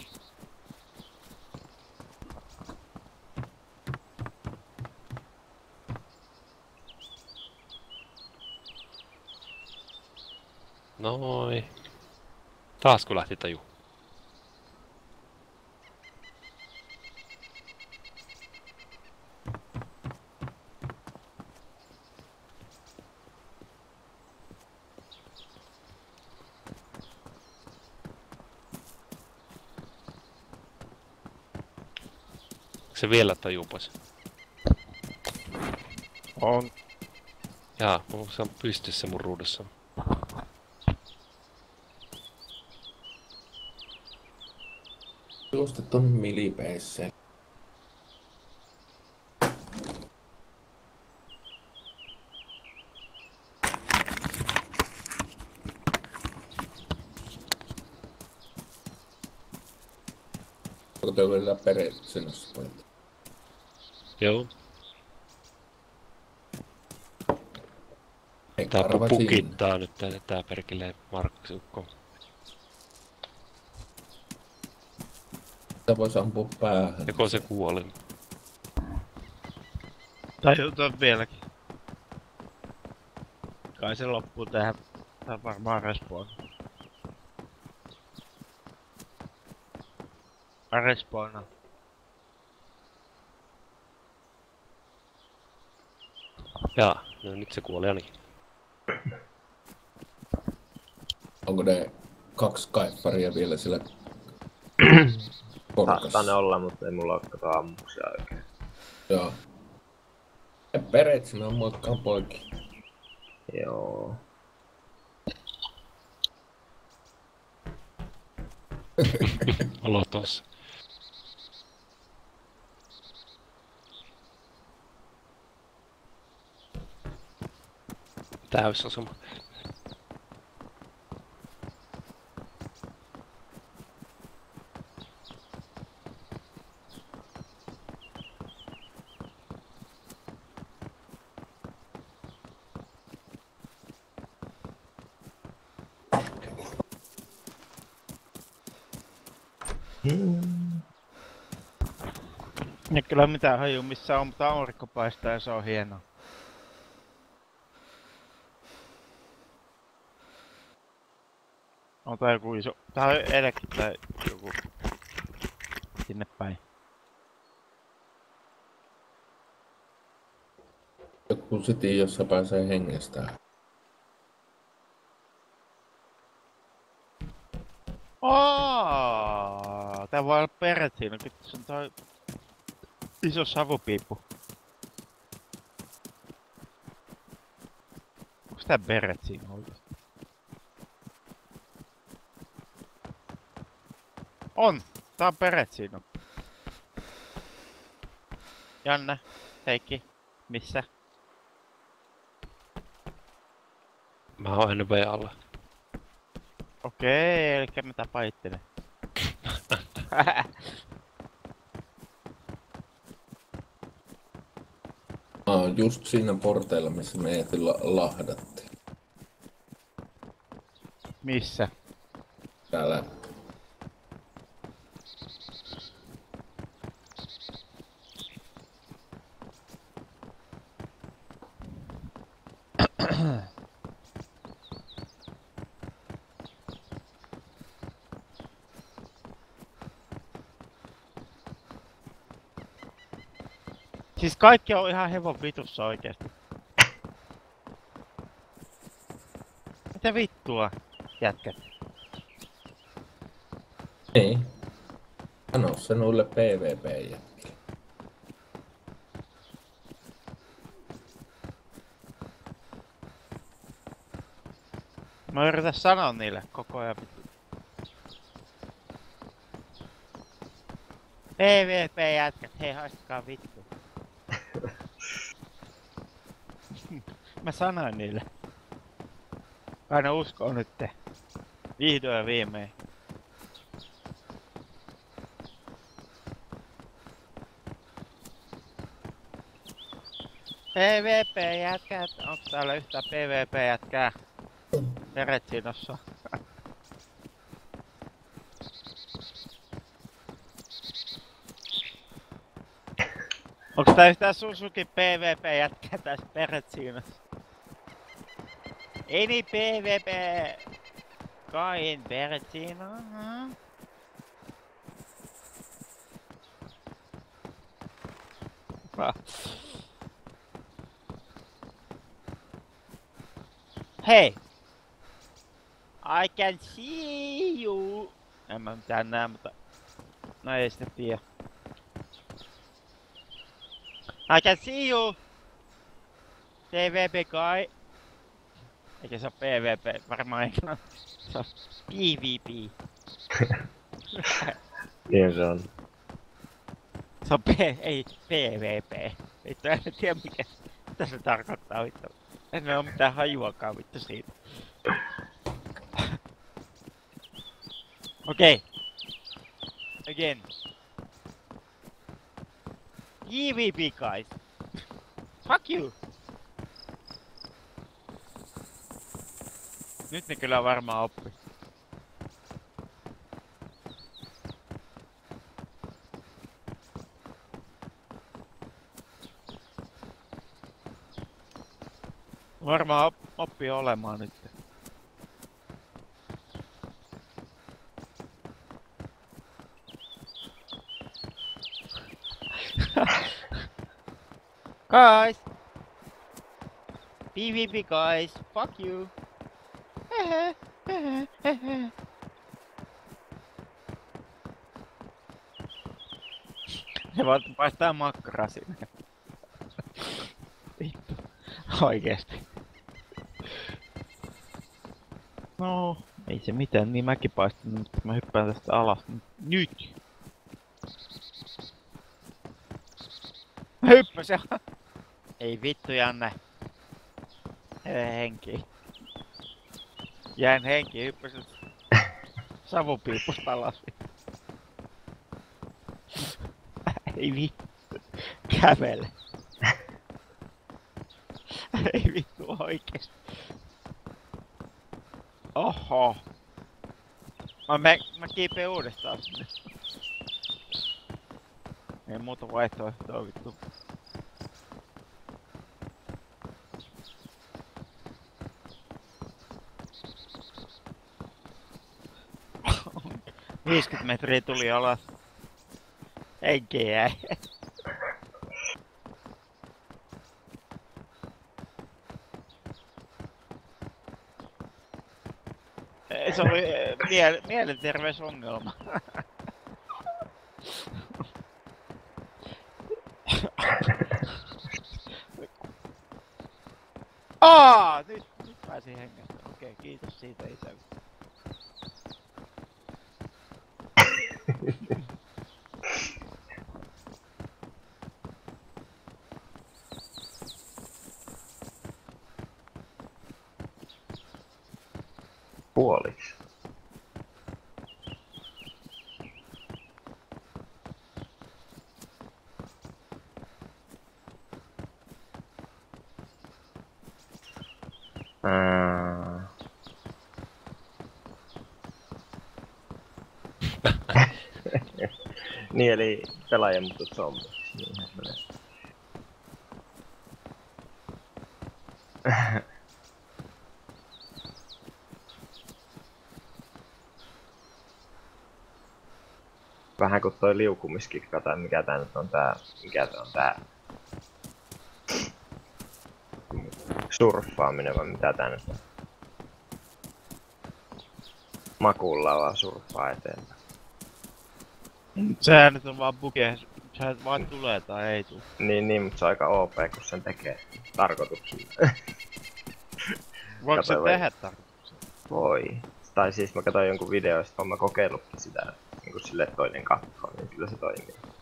Noi. Taas kun lähti taju. Se vielä tajuu pois. On. Jaa, se on pystyssä mun ruudussa. Juosta tonne milipeisseen. Onko vielä peretsinnassa paljon? Joo. Eikä Tää arva siinä. pukittaa nyt tää, tää perkelee Markkusukko. Sitä vois ampua päähän. Joko se kuoli? Tajutaan vieläkin. Kai se loppuu tähän. Tää on varmaan respawn. Respawna. Jaa, no nyt se kuoli ainakin. Onko ne kaksi kaipparia vielä siellä Saattaa porkassa? ne olla, mutta ei mulla oo kato ammuksia oikein. Joo. Ja peretsi, mä moikkaan poikin. Joo. Olo tossa. Täysasuma. Ja kyllä mitään haju missä on, mutta aurinko paistaa ja se on hienoa. On tää joku iso... Tää on elektri tai joku... Sinne päin. Joku siti, jossa pääsee hengestään. Aaaa, tää voi olla peret siinä, kun tässä on toi... Iso savupiippu. Onks tää beret siinä oikeesti? On! Tää on beret siinä. Janne, Heikki, missä? Mä oon ennen V alla. Okei, elikkä mä tapaan itteni. Mä oon just siinä porteilla, missä meidät la- lahdattiin. Missä? Täällä. Siis kaikki on ihan hevon vitussa oikeesti. Mitä vittua, jätkät? Ei. Sano se noille P V P-jätkille. Mä yritän sanoa niille koko ajan vittu. PvP-jätkät, hei haistakaa vittu. Mä sanoin niille. Kai ne uskoo nytte. Vihdoin ja viimein. PvP-jätkät, onko täällä yhtään PvP-jätkää? Peretsiinossa. Onko tää yhtään Suzuki PvP-jätkää tässä Peretsiinossa? Ei niin PvP... Kain Peretsiino? Hmm? Hei! I can see you! En mä mitään näe, mutta... No ei sitä tiedä. I can see you! PvP guy. Eikä se oo PvP, varmaan englanti. Se on PvP. Niin se on. Se on P... ei PvP. Vittu, en tiedä mikä... Mitä se tarkoittaa vittu. En oo mitään hajuakaan vittu siitä. Okei. Okay. Again. PvP guys. Fuck you. Nyt ne kyllä varmaan oppi. Varmaan op oppii olemaan nyt. Guys! PvP guys, fuck you! Ne vaan paistaa makkaraa sinne. Vittu. Oikeesti. No, ei se mitään, niin mäkin paistan, mutta mä hyppään tästä alas. Nyt! Mä hyppäsin! Ei vittu Janne. Henki. Jäin henkiin, hyppäsin savupiipusta alas. Ei vittu. Kävele. Ei vittu oikeesti. Oho. Mä, mä, mä kiipeen uudestaan sinne. Ei muuta vaihtoehtoa vittu. viisikymmentä metriä tuli alas. Henki jäi. Se oli miele mielenterveysongelma. Aa, nyt, nyt pääsin hengästä. Okei, kiitos siitä isä. Puoliksi. Ää... niin eli pelaaja mutta zombiksi. Niinhän menee. Vähän kuin toi liukumiskikka tai mikä tää nyt on tää, mikä tää on tää surffaaminen vai mitä tää nyt on. Makuulla vaan surffaa eteenpäin. Sehän nyt on vaan buge, sehän vaan tulee tai ei tuu. Niin, niin, mutta se on aika O P kun sen tekee tarkoituksella. Voiko se tehdä tarkoituksella? Voi. Tai siis mä katsoin jonkun videoista, oon mä kokeillutkin sitä, niin kuin silleen toinen kattoo, niin kyllä se toimii.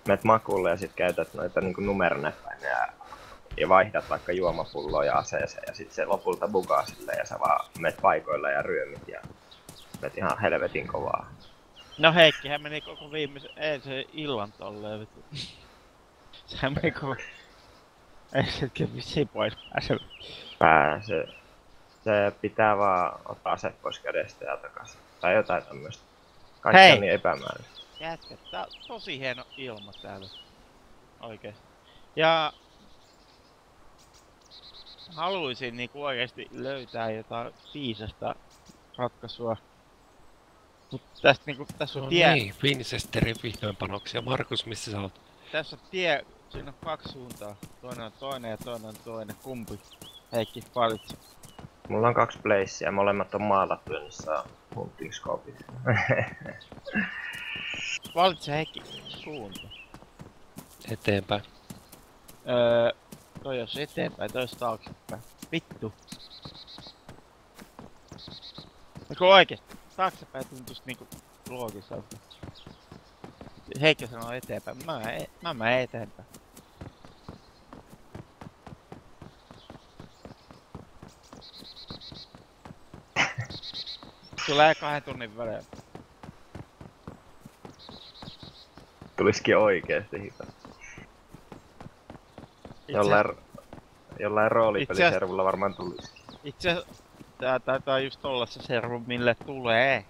menet makuulle ja sit käytät noita niinku numeronäppäimiä ja vaihdat vaikka juomapulloa ja aseeseen ja sit se lopulta bugaa silleen ja sä vaan menet paikoilla ja ryömit ja menet ihan helvetin kovaa. No Heikkihän meni koko viimeisen eilisen illan tolleen vittu. Sehän meni koko... Ei sekin vissiin pois pääse. Pääsee. Se pitää vaan ottaa ase pois kädestä ja takaisin. Tai jotain tämmöstä. Kaikki Hei! on niin epämääräistä. Jätkä, tää on tosi hieno ilma täällä. Oikeesti. Ja... Haluisin niinku oikeesti löytää jotain viisasta ratkaisua. Mut tästä niinku, tässä on No tie... niin, Winchesterin vihdoin panoksia. Markus, missä sä oot? Tässä on tie... Siinä on kaksi suuntaa. Toinen on toinen ja toinen on toinen. Kumpi? Heikki, valitse. Mulla on kaksi placea, molemmat on maalattu ja niissä on hunting scopit. Valitse Heikki suunta. Eteenpäin. Öö... Toi jos eteenpäin, toi jos taaksepäin. Vittu. Eiku oikeesti? Taaksepäin tuntuis niinku loogiselta. Heikki sanoo eteenpäin, mä menen, mä menen eteenpäin. Tulee kahden tunnin välein. Tulisikin oikeesti hita. Jollain, jollain roolipeliservulla varmaan tulisi. Itse asiassa tää taitaa just olla se servu mille tulee.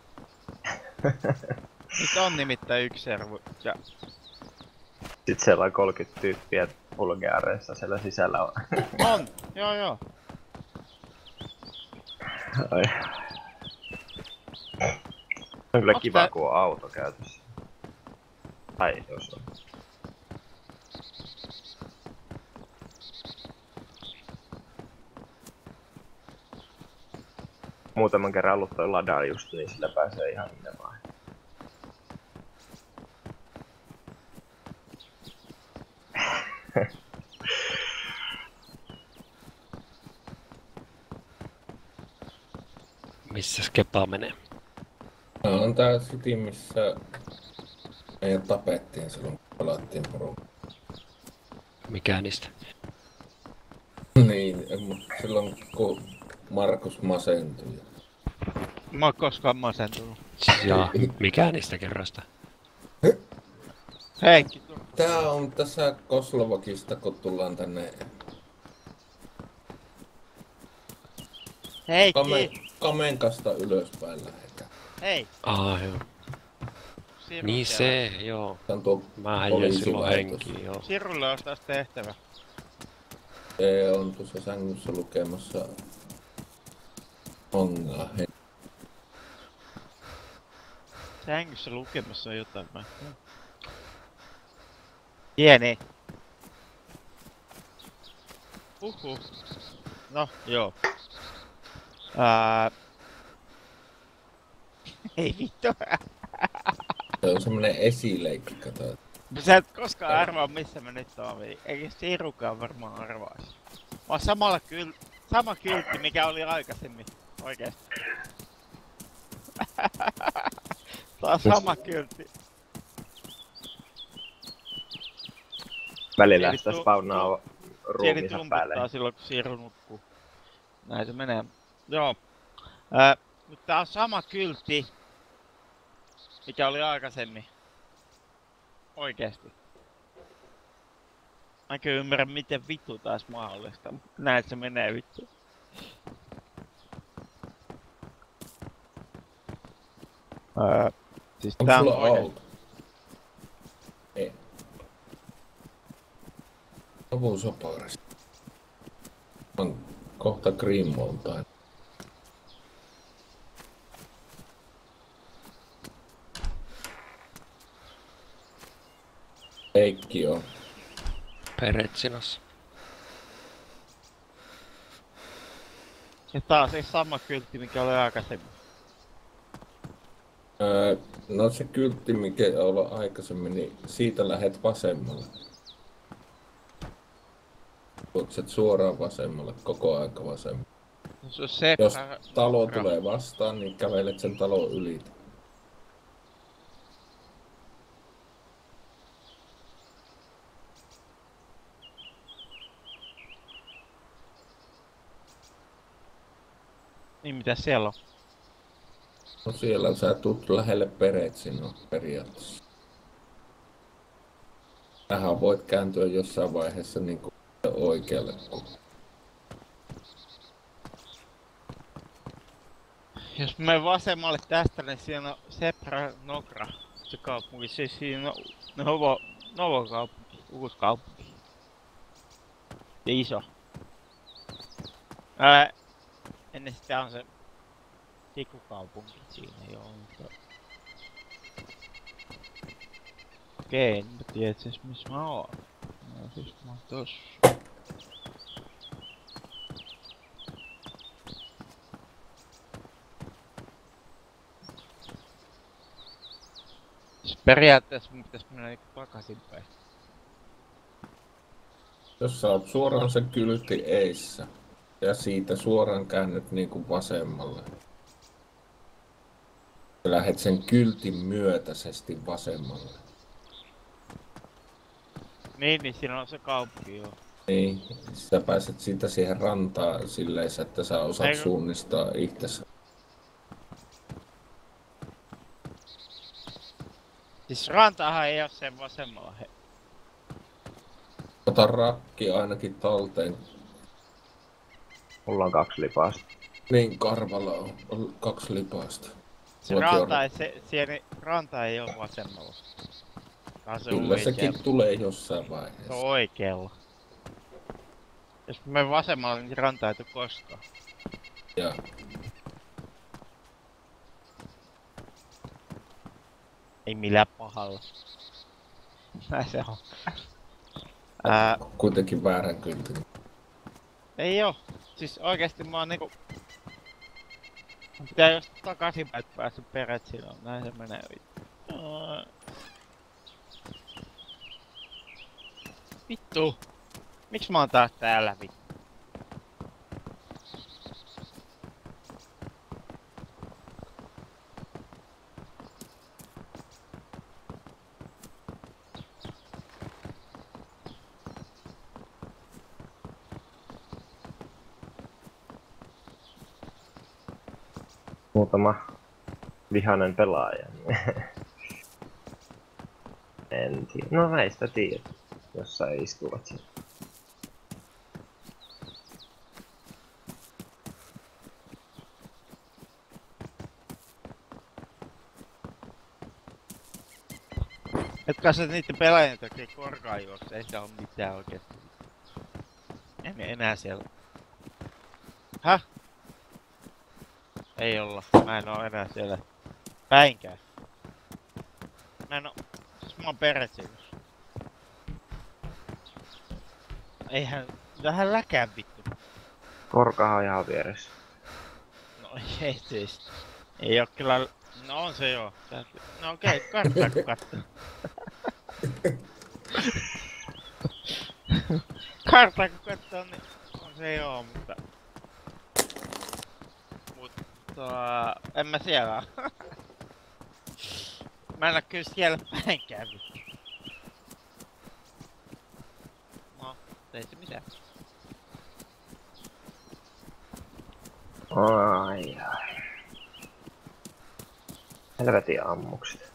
Nyt on nimittäin yksi servu ja... Sit siellä on kolmekymmentä tyyppiä pulgeareissa siellä sisällä on. On! Joo joo. Ai. On kyllä Onks kiva tää- kun on auto käytössä. Tai jos on. Muutaman kerran ollut toi ladaa just niin sillä pääsee ihan minne vaan. Missä Kepa menee? No, on tää City, missä meidät tapettiin silloin, kun pelattiin porukkaa. Mikä niistä? Niin, mut silloin kun Markus masentui. Mä oon koskaan masentunut. Ja mikä niistä kerrasta? Heikki, tuu. Tää on tässä Koslovakista, kun tullaan tänne Heikki! Kame, Kamenkasta ylöspäin lähetään. Hei! Ah joo. Siru Niin siellä. se, joo. Tää on tuo Mä jäin silloin poliisilaitos. henkiin, joo. Sirulle olisi taas tehtävä. Se on tuossa sängyssä lukemassa ongaa. Hei. Sängyssä lukemassa on jotain mä. Pieni. Uhuh. No, joo. Ää... Ei vittu. Se on semmonen esileikki, kato. Sä et koskaan arvaa missä mä nyt oon. Eikä Sirukaan varmaan arvaisi. Mä oon samalla kyl... sama kyltti mikä oli aikaisemmin. Oikeesti. Tää on sama kyltti. Välillä Sieni sitä tu- spawnaa Sieni ruumiinsa päälle. tumputtaa silloin kun Siru nukkuu. Näin se menee. Joo. Ää, mut tää on sama kyltti. Mikä oli aikaisemmin. Oikeesti. Mä en kyllä ymmärrä miten vittu taas mahdollista, mutta näin se menee vittu. Öö, siis Onko tää on sulla oikein... auto? Ei. Lopun soparissa. On kohta Green Mountain. Heikki on. Peretsinas. Ja tää on siis sama kyltti mikä oli aikaisemmin. Öö, no se kyltti, mikä oli aikaisemmin, niin siitä lähet vasemmalle. Juokset suoraan vasemmalle, koko aika vasemmalle. Se on se... Jos talo tulee vastaan, niin kävelet sen talon yli. Niin mitä siellä on? No siellä sä tuut lähelle Peretsin on periaatteessa. Tähän voit kääntyä jossain vaiheessa niinku oikealle. Kun... Jos mä menen vasemmalle tästä, niin siinä on Sepra Nogra. Se kaupunki, siis siinä on Novo, Novo kaupunki, uusi kaupunki. Ja iso. Ää, ennen sitä on se pikukaupunki siinä joo. Mutta... Okei, en mä tiedä siis missä mä oon. No siis mä oon tossa. Siis periaatteessa mun pitäis mennä niinku takaisinpäin. Jos sä oot suoraan sen kyltti eissä ja siitä suoraan käännyt niinku vasemmalle. Sä lähet sen kyltin myötäisesti vasemmalle. Niin, niin siinä on se kaupunki joo. Niin, sä pääset siitä siihen rantaan silleen, että sä osaat Eikö... suunnistaa itsesi. Siis rantaahan ei oo sen vasemmalla he. Ota rakki ainakin talteen. Mulla on kaksi lipasta. Niin, Karvalla on, on kaksi lipasta. Se ranta ei, se, siellä ranta ei oo vasemmalla. Vaan se Kyllä on sekin oikealla. tulee jossain vaiheessa. Se on oikealla. Jos mä menen vasemmalle, niin ranta ei tuu koskaan. Ja. Ei millään pahalla. Näin se on. Ää, Kuitenkin väärän kyltin. ei oo. Siis oikeesti mä oon niinku... Mun pitää just takaisinpäin päästä Peretsiin, näin se menee vittu. Ää... Vittu! Miks mä oon taas täällä vittu? Muutama vihainen pelaaja. En tiedä. No näistä tiedät. Jossain istuvat siinä. Etkä sä niitten pelaajien takia korkaan juokse, ei siellä oo mitään oikeesti. En enää siellä. Häh? Ei olla. Mä en oo enää siellä. Päinkään. Mä en oo... Siis mä oon Peretsissä. Eihän... Vähän läkää vittu. Korkahan on ihan vieressä. No ei siis. Ei oo kyllä... No on se joo. No okei, okay, karttaa kun kattoo. Karttaa kun kattoo, niin on se joo, mutta... Mutta... En mä siellä oo. Mä en oo kyllä siellä päinkään vittu. No, ei se mitään. Ai ai. Helvetin ammukset.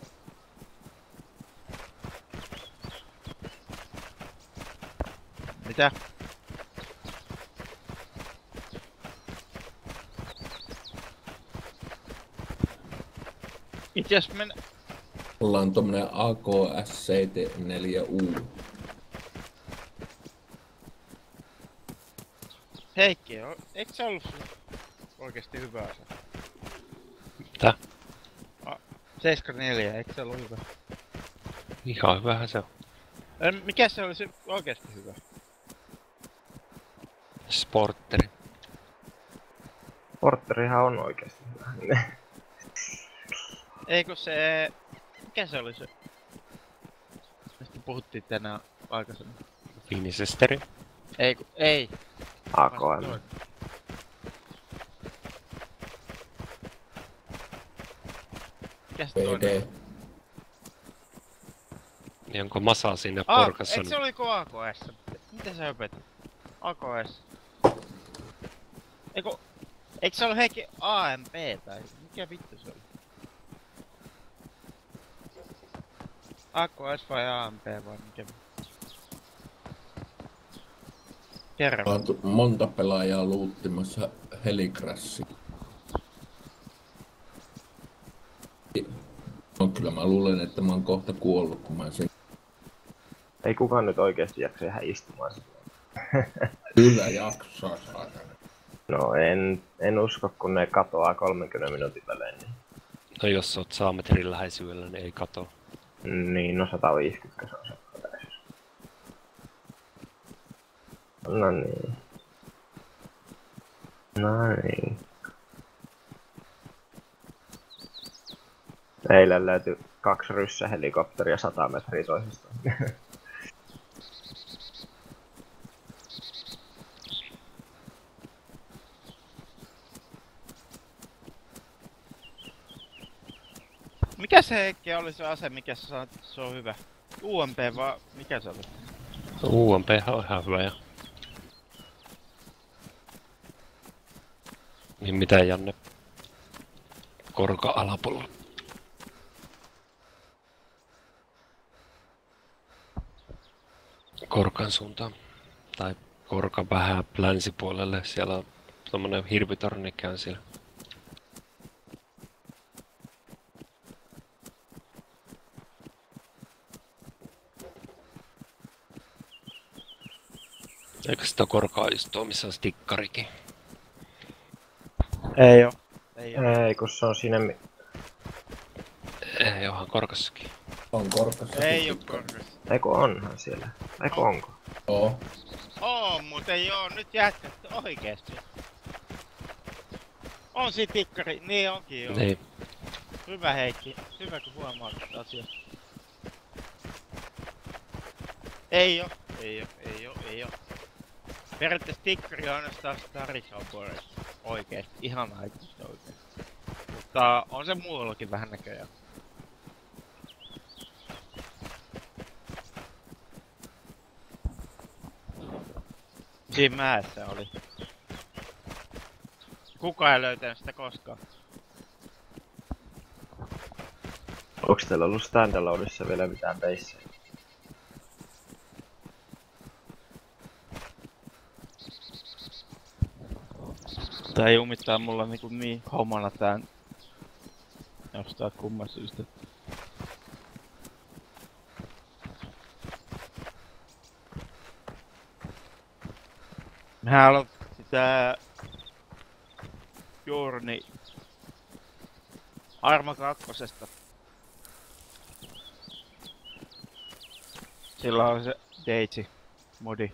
Mitä? Itse asiassa men... Mulla on tommonen A K S seitsemänkymmentäneljä U. Heikki, o- eikö se ollut sun oikeesti hyvä ase? Mitä? seitsemänkymmentäneljä, eikö se ollut hyvä? Ihan hyvähän se on. Ö, Mikä se oli se oikeesti hyvä? Sportteri. Porterihan on oikeesti hyvä. Eikö se... Mikä se oli se? Mistä puhuttiin tänään aikaisemmin? Finisesteri. Ei ku... Ei. A K M. Mikä se P toinen? D. Niin onko Masa sinne Ah, porkassa? eikö se oliko A K S? Mitä sä opetit? A K S. Eiku... Eikö se ollut Heikki A M P tai mikä vittu se oli? A K S vai A M P vai mikä? Kerro. On monta pelaajaa luuttimassa helikrassi. No kyllä mä luulen, että mä oon kohta kuollut, kun mä sen... Ei kukaan nyt oikeesti jaksa jäädä istumaan silleen. Kyllä jaksaa, saatana. No en, en usko, kun ne katoaa kolmenkymmenen minuutin välein. Niin, No jos oot saa metrin läheisyydellä, niin ei katoa. niin no sata viisikymmentä se on se läheisyys. No niin. No niin. Eilen löytyi kaksi ryssähelikopteria sata metriä toisistaan. Mikä se Heikki oli se ase, mikä sä sanoit, että se on hyvä? U M P vai mikä se oli? U M P on ihan hyvä ja... Niin mitä Janne? Korka alapuolella. Korkan suuntaan. Tai Korkan vähän länsipuolelle. Siellä on tommonen hirvitorni käyn siellä. Eikö sitä Korkaa just tuo, missä on stikkarikin? Ei oo. Ei oo. Ei, kun se on siinä... mi- Ei, onhan Korkassakin. On korkassa. Ei oo korkeassa. Eiku onhan siellä. Eiku onko? Oo. Oo, mut ei oo nyt jätketty oikeesti. On siinä tikkari, niin onkin joo. Niin. Hyvä Heikki, hyvä kun huomaat tätä asiaa. Ei oo, ei oo, ei oo, ei oo. Periaatteessa tikkari on ainoastaan Starisauborissa. Oikeesti, ihan aikuisesti oikeesti. Mutta on se muuallakin vähän näköjään. Siinä mäessä oli. Kuka ei löytänyt sitä koskaan. Onks teillä ollut standaloadissa vielä mitään beisseä? Tää jumittaa mulla niinku niin homana tän jostain kumman syystä. Mehän aloitin sitä Journey Arma kakkosesta. Sillä on se Daisy modi.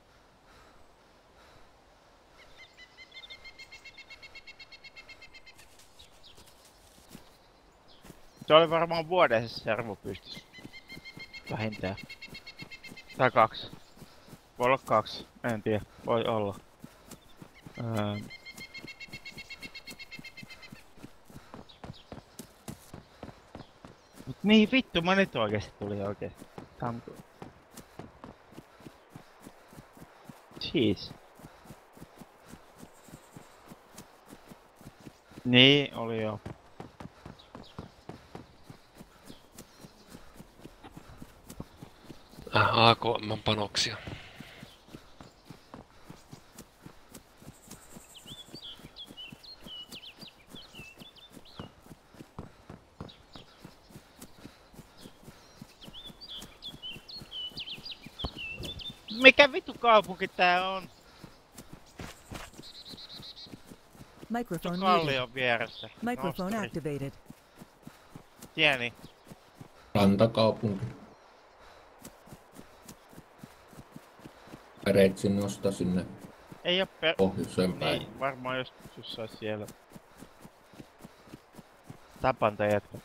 Se oli varmaan vuoden se servo pystys. Vähintään. Tai kaksi. Voi olla kaksi. En tiedä. Voi olla. Öö. Mut mihin vittu mä nyt oikeesti tuli oikeesti? Tamku. Jeez. Niin, oli joo. Äh, A K M panoksia. Mikä vittu kaupunki tää on? Microphone muted. Kallion vieressä. Microphone Nostari. activated. Tieni. Rantakaupunki. Retsin nosta sinne Ei oo per... pohjoiseen päin. Niin, varmaan jos jossain siellä. Tapanta jätkä.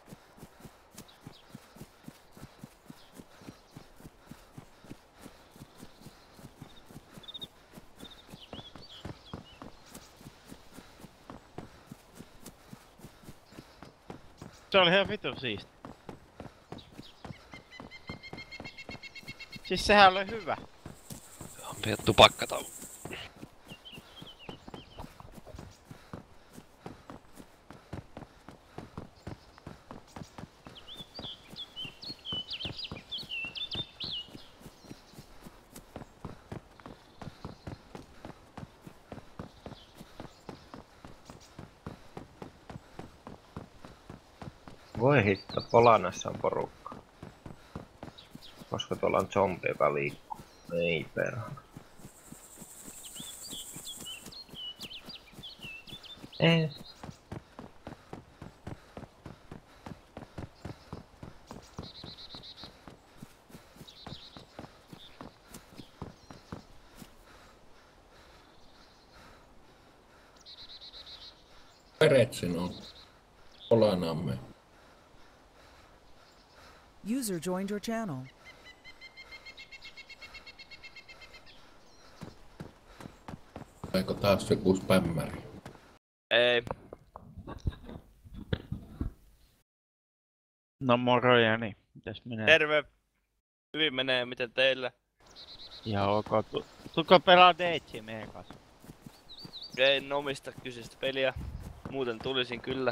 Se oli ihan vitun siisti. Siis sehän oli hyvä. On vielä tupakkatauko. Voi hitto, Polanassa on porukka. Koska tuolla on zombi, joka liikkuu. Ei perhana. Ei. Peretsin on Polanamme. User joined your channel. Eikö taas joku spämmäri? Ei. No moro Jani, mitäs menee? Terve. Hyvin menee, miten teillä? Ihan ok, tu- tulko pelaa D J meidän kanssa? En omista kyseistä peliä. Muuten tulisin kyllä.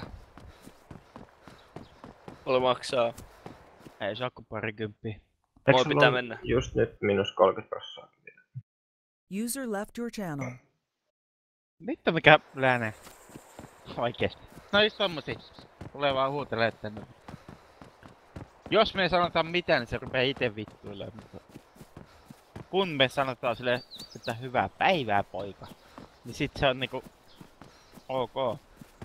Mulla maksaa. Ei saa kuin parikymppiä. Moi pitää mennä. Just nyt minus kolmekymmentä prosenttia. User left your channel. Vittu mikä läänee. Oikeesti. No just tommosia. Tulee vaan huutelee tänne. Jos me ei sanota mitään, niin se rupee ite vittuille. Kun me sanotaan sille, että hyvää päivää poika. Niin sit se on niinku... Ok.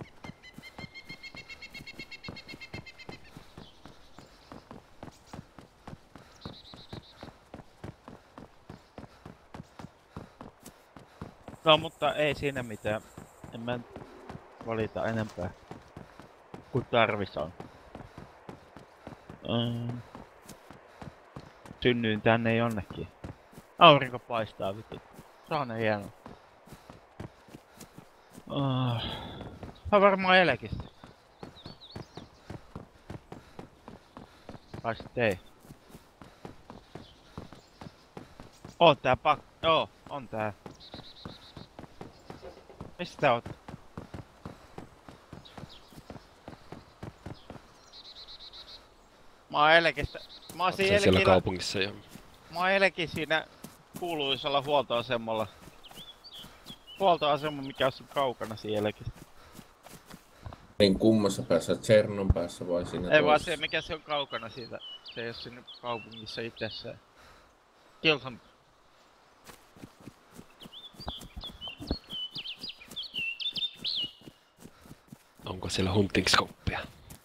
No mutta ei siinä mitään. En mä valita enempää. Kun tarvis on. Mm. Synnyin tänne jonnekin. Aurinko paistaa vittu. Se on hieno. Oh. Mä varmaan Elekistä. Kai sit ei. On tää pak... Joo, on tää. Mistä sä oot? Mä oon Elekistä. Mä oon siinä siellä Elekillä... kaupungissa jo. Mä oon Elekin siinä kuuluisalla huoltoasemalla. Huoltoasema mikä on sun kaukana siinä Elekistä. Niin kummassa päässä, Tsernon päässä vai siinä Ei vaan toisessa? se mikä se on kaukana siitä. Se ei oo siinä kaupungissa itsessään. Kilsan... Onko siellä huntingskoppia?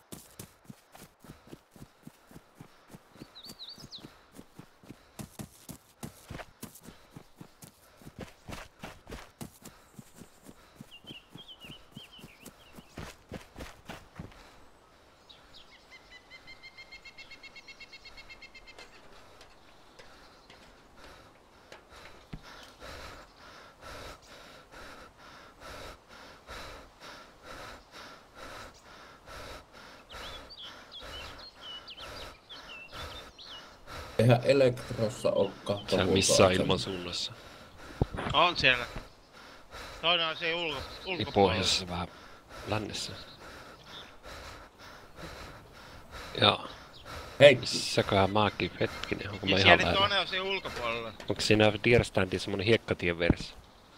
Eihän Elektrossa oo kahta Sehän missään ilmansuunnassa. On siellä. Toinen on siinä ulko... Niin ulkopuolella. pohjoisessa vähän lännessä. Ja... Hei! Missäköhän mäkin, hetkinen, onko mä Ja ihan siellä lähellä? toinen on siinä ulkopuolella. Onko siinä Deerstandin semmonen hiekkatien versio?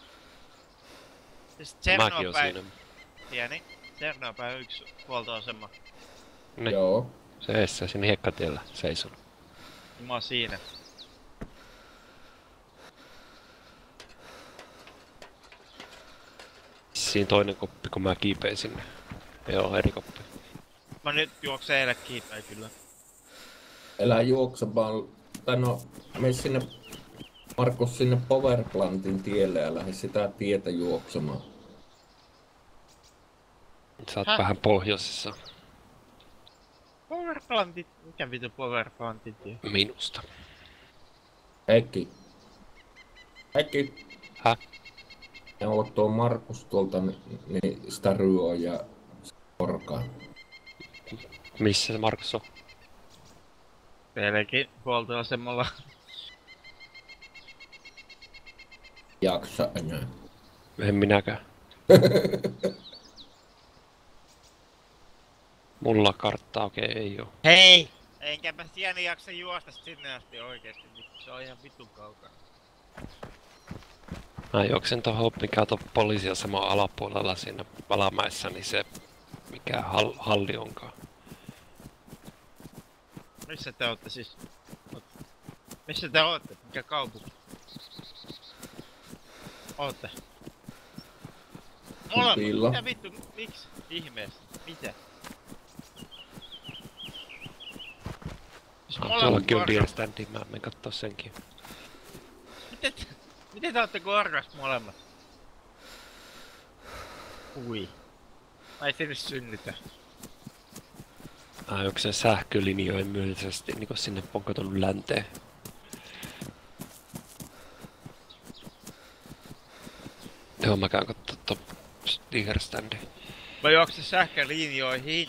Siis Mäkin Tsernoa on päin... siinä. Tieni. Tsernoa päin yksi huoltoasema. Niin. Joo. Se eessä siinä hiekkatiellä seison. Mä oon siinä. Siinä toinen koppi, kun mä kiipein sinne. Joo, eri koppi. Mä nyt juoksen eilen kiipäin kyllä. Elää juokse vaan... Tai no, mene sinne... Markus sinne Powerplantin tielle ja lähde sitä tietä juoksemaan. Sä oot Häh? vähän pohjoisessa Powerplantit? Mikä vitu Powerplantit tie? minusta. Heikki. Heikki. Häh? Ja oot tuo Markus tuolta, niin, niin sitä ryöä ja porkaa. Missä se Markus on? Teillekin huoltoasemalla. Jaksa enää. En minäkään. Mulla karttaa oikein okay, ei oo. Hei! Enkäpä sieni jaksa juosta sinne asti oikeesti, se on ihan vitun kaukana. Mä juoksen tohon, mikä on poliisiaseman alapuolella siinä Valamäessä, niin se mikä hall halli onkaan. Missä te ootte siis? Missä te ootte? Mikä kaupunki? Ootte? Molemmat? Kupilla. Mitä vittu? Miksi? Ihmeessä? Mitä? Siis Ah, molemmat tuollakin on korkas- Deer Standi, mä menen kattoo senkin. Miten te, miten te ootte korkas molemmat? Ui. Mä ei sinne synnytä. Ai onko se sähkölinjojen myönteisesti niinku sinne ponkotunut länteen? Joo, mä käyn kattoo ton Deer Standi. Vai juokse sähkölinjoihin?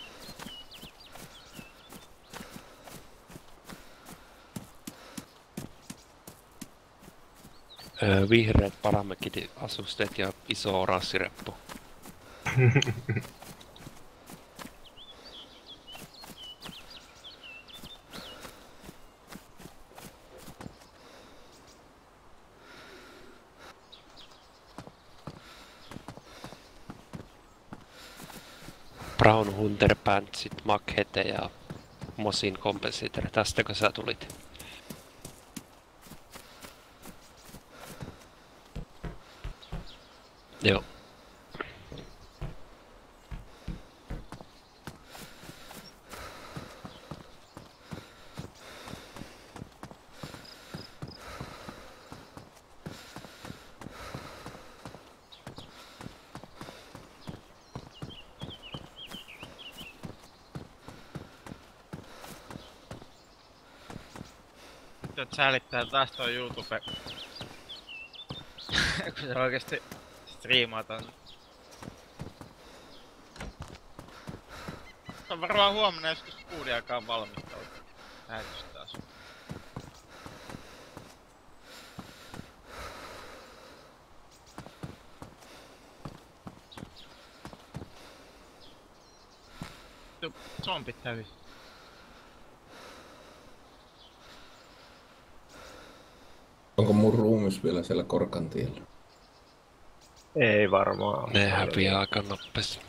Öö, vihreät paramekiti asusteet ja iso oranssi-reppu. Brown Hunter Pantsit, Maghete ja Mosin Compensator. Tästäkö sä tulit? Joo. Nyt säälittää taas toi YouTube. Kun se oikeesti striimataan. Se on varmaan huomenna joskus kuuden aikaan valmista lähetys taas. Vittu, zombit hävis. Onko mun ruumis vielä siellä Korkantiellä? Ei varmaan. Ne häviää aika nopeasti.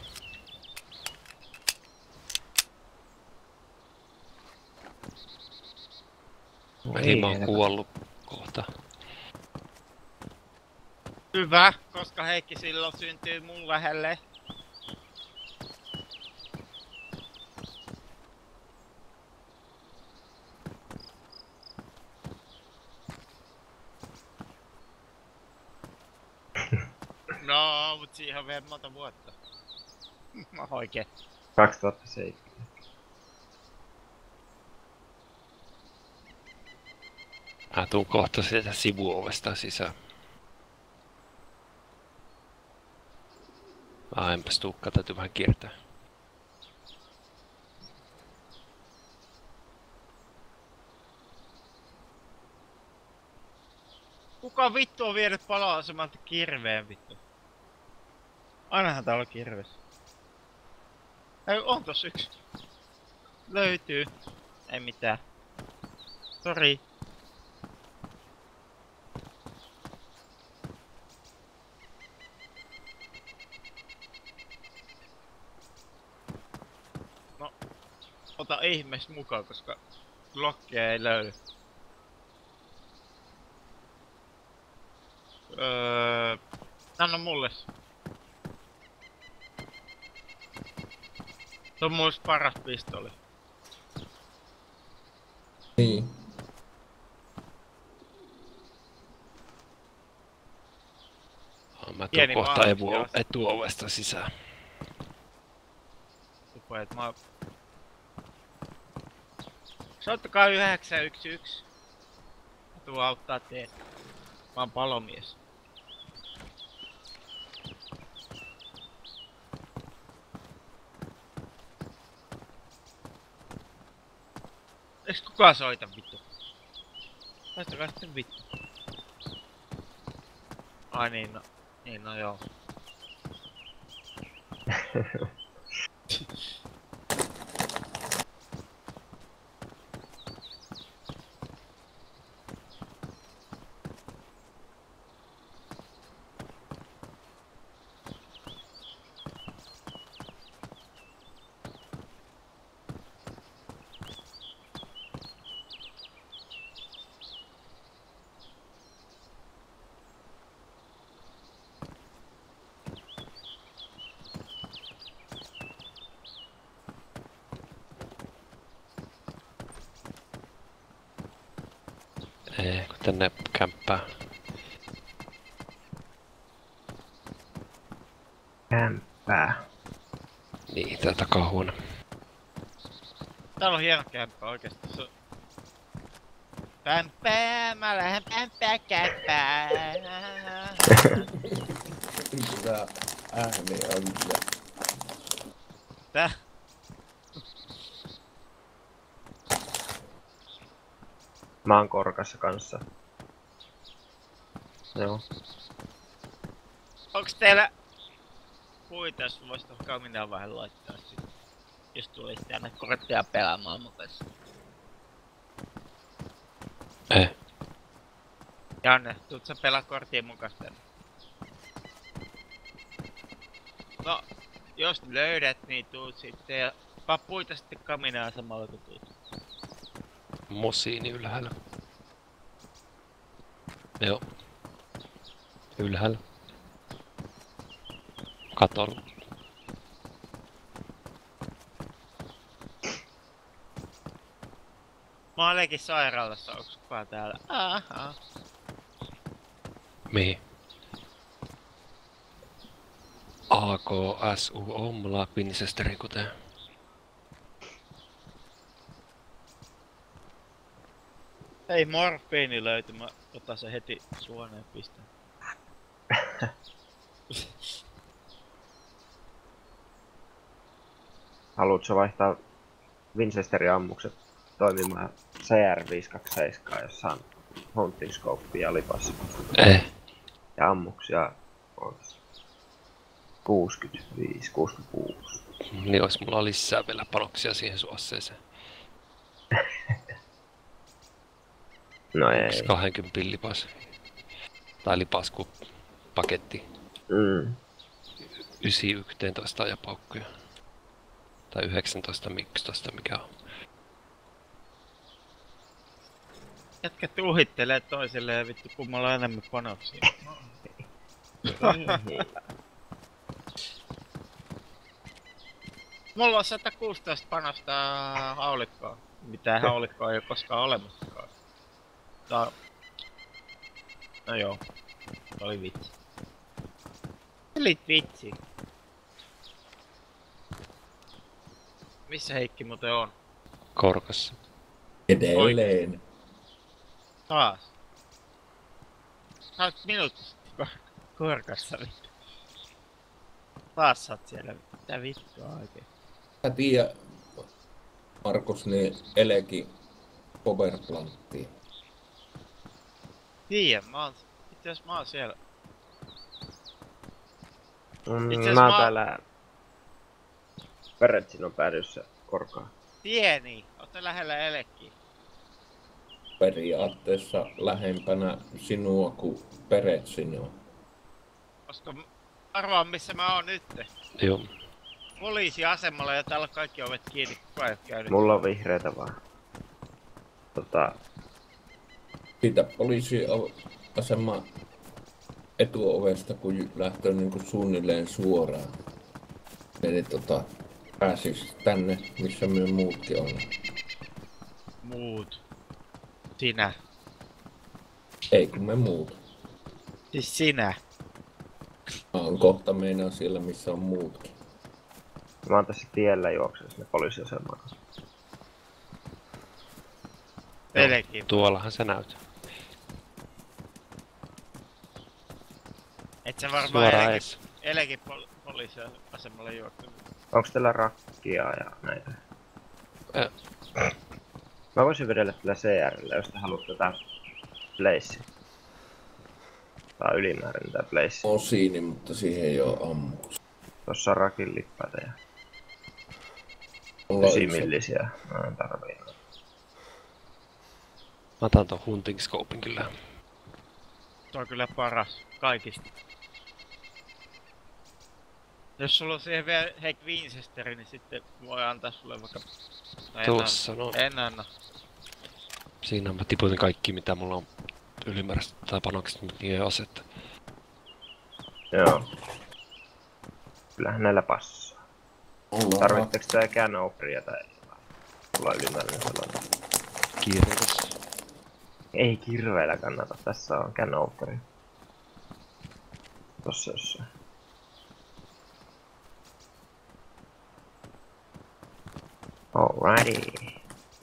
Eli mä oon kuollut kohta. Hyvä, koska Heikki silloin syntyy mun lähelle. No, mut siihen on vielä monta vuotta. Mä oikein. kaksituhattaseitsemän. Mä tuun kohta sieltä sivuovesta sisään. Ah, enpäs tuukkaa, täytyy vähän kiertää. Kuka vittu on vienyt paloasemalta kirveen vittu? Ainahan täällä on kirves. Ei, on tossa yksi. Löytyy. Ei mitään. Sori. No, ota ihmees mukaan, koska blokkia ei löydy. Öö, anna mulle. Se on mulle paras pistoli. Niin. Ah, mä tuun Pieni kohta vaan, evu joo. etuovesta sisään. Tupoet, mä... Soittakaa yhdeksän yksi yksi. Mä tuun auttaa teitä. Mä oon palomies. Eiks kukaan soita vittu? Laistakaa sitten vittu. Ai niin no. Niin no joo. Ei, kun tänne kämppää. Kämppää. Niin, tää takahuone. Täällä on hieno kämppä oikeesti. Se... Pämpää, mä lähden pämpää kämppää. Hyvä ääni on. Tää? Mä oon Korkassa kanssa. Joo. Onks teillä puita, jos vois tohon kaminaan vähän laittaa sit? Jos tulis tänne kortteja pelaamaan mun kanssa. Ei. Janne, tuut sä pelaa korttien mukas tänne? No, jos löydät, niin tuut sitten ja paa puita sitten kaminaan samalla kun tuut. Mosiini ylhäällä. Joo. Ylhäällä. Katolla. Mä olenkin sairaalassa, onks kukaan täällä? Aha. Mihin? A K S U Omla Winchesteri kuten. Ei morfiini löyty, mä otan sen heti suoneen pistän. Haluatko vaihtaa Winchesterin ammukset toimimaan C R viisi kaksi seitsemän, jossa on hunting scope ja lipas? Ei. Ja ammuksia on kuusikymmentäviisi kuusikymmentäkuusi. Niin ois mulla lisää vielä panoksia siihen suosseeseen. No ei. kaksikymmentä lipas. Tai lipas ku paketti. Mm. yhdeksän yksitoista ja paukkuja. Tai yhdeksäntoista yksitoista mikä on. Jätkä tuhittelee toisilleen vittu kummalla on enemmän panoksia. Mulla on sata kuusitoista panosta haulikkoa. Mitään haulikkoa ei oo koskaan olemassakaan. Tää... No joo. Se oli vitsi. Olit vitsi. Missä Heikki muuten on? Korkassa. Edelleen. Taas. Sä oot minuutti sitten Korkassa vittu. Taas sä oot siellä. Mitä vittua oikein? Mä tiedän, Markus, niin Elegi powerplanttiin. Tiedän, mä oon... Itse asiassa mä oon siellä. Mm, Itse mä oon mä- täällä Peretsin päädyssä Korkaan. Tieni, ootte lähellä Elekkiä. Periaatteessa lähempänä sinua kuin Peret sinua. Koska m- arvaan missä mä oon nyt. Joo. Poliisiasemalla ja täällä on kaikki ovet kiinni, kukaan ei oo käynyt. Mulla on vihreitä vaan. Tota, Siitä poliisiasema etuovesta, kun lähtee niinku suunnilleen suoraan. Eli tota, pääsis tänne, missä me muutkin ollaan. Muut. Sinä. Ei kun me muut. Siis sinä. Mä oon kohta meinaan siellä, missä on muutkin. mä oon tässä tiellä juoksen sinne poliisiasemaan. Elekin. Tuollahan se näyt. Et sä varmaan Suoraan Elekin, ees. Elekin pol- poliisiasemalle juoksenut. Onks teillä rakkia ja näitä? Ää. Mä voisin vedellä tällä C R:llä, jos te haluat tätä Blaze. Tää on ylimääräinen tää Blaze. Osiini, mutta siihen ei oo ammus. Tossa on rakin lippäitä ja Mulla on yksi- ysimillisiä. Mä en tarvii. Mä otan ton hunting scopein kyllä. Se on kyllä paras kaikista. Jos sulla on siihen vielä Heik Winchesteri, niin sitten voi antaa sulle vaikka... No en Tuossa, anna. no. En anna. Siinä mä tiputin kaikki mitä mulla on ylimääräistä tai panokset, mutta niiden asetta. Joo. Kyllähän näillä passaa. Ollaan Tarvitteko tää ikään Opria tai jotain? Mulla on ylimääräinen sellainen. Kiireellistä. Ei kirveellä kannata, tässä on canoperi. Tossa jossain. Alrighty.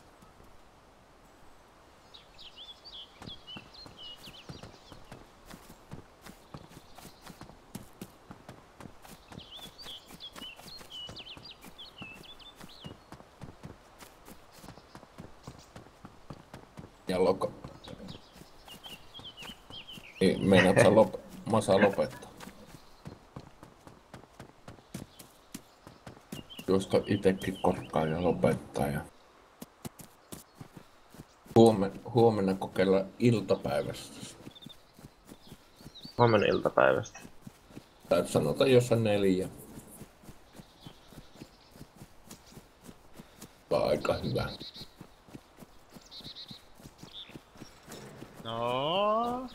Ja loko. Niin, meinaat sä lop... Masa lopettaa? Josta itekin korkkaa ja lopettaa ja... Huomen, huomenna kokeilla iltapäivästä. Huomenna iltapäivästä. Tai sanotaan jossain neljä. Tämä on aika hyvä. No.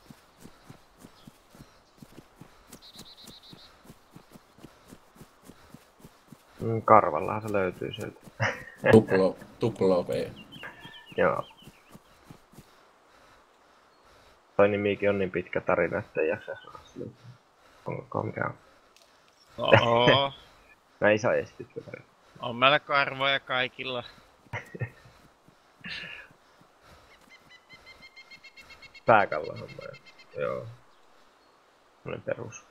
Mm, Karvallahan se löytyy sieltä. Tupla, tupla V. Joo. Toi nimikin on niin pitkä tarina, ettei jaksa sanoa sille. Onko mikä? Oo. No ei saa edes pitkä tarina. On meillä karvoja kaikilla. Pääkallahomma. Joo. Semmonen perus.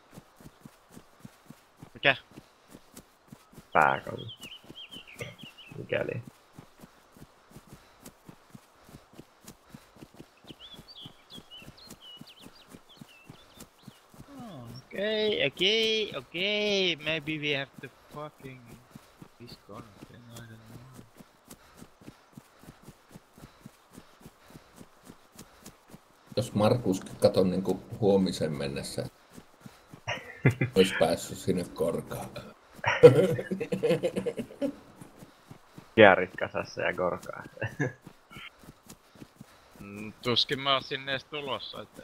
Mikä? Pääkallo. Mikäli. Okay, okay, okay. Maybe we have to fucking disconnect. I don't know. Jos Markuskin katon niinku huomisen mennessä, ois päässyt sinne korkaan. Kierit kasassa ja korkaa. Mm, tuskin mä oon sinne edes tulossa, että...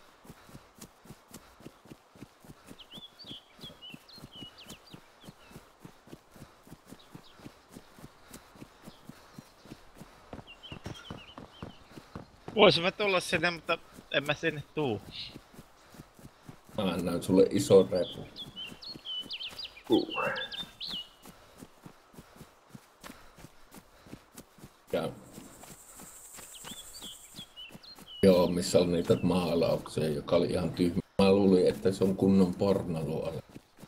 Voisin mä tulla sinne, mutta en mä sinne tuu. Mä annan sulle ison repu. Uh. Ja... Joo, missä on niitä maalauksia, joka oli ihan tyhmä. Mä luulin, että se on kunnon pornaluola.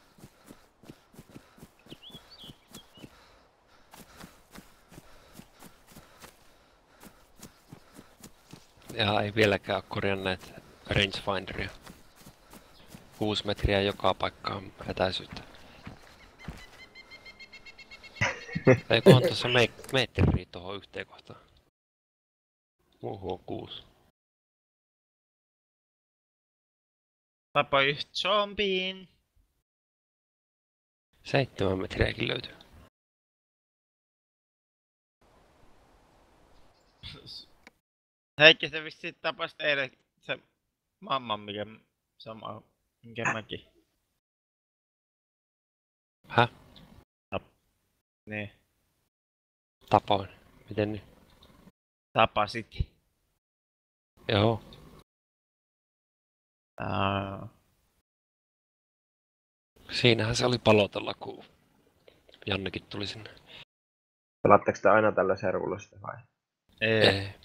Ja ei vieläkään ole korjanneet rangefinderia. Kuusi metriä joka paikkaan etäisyyttä. Eikö on tuossa me metriä tuohon yhteen kohtaan? Muuhun on kuusi. Tapoin yhtä zombiin. Seitsemän metriäkin löytyy. Heikki se vissiin tapas eilen se mamma, mikä sama, minkä mäkin. Häh? Tap. Niin. Tapoin. Miten nyt? Tapasit. Joo. Aa. Siinähän se oli palotella, kun Jannekin tuli sinne. Pelaatteko te aina tällä servulla sitä vai? Ei. Ei.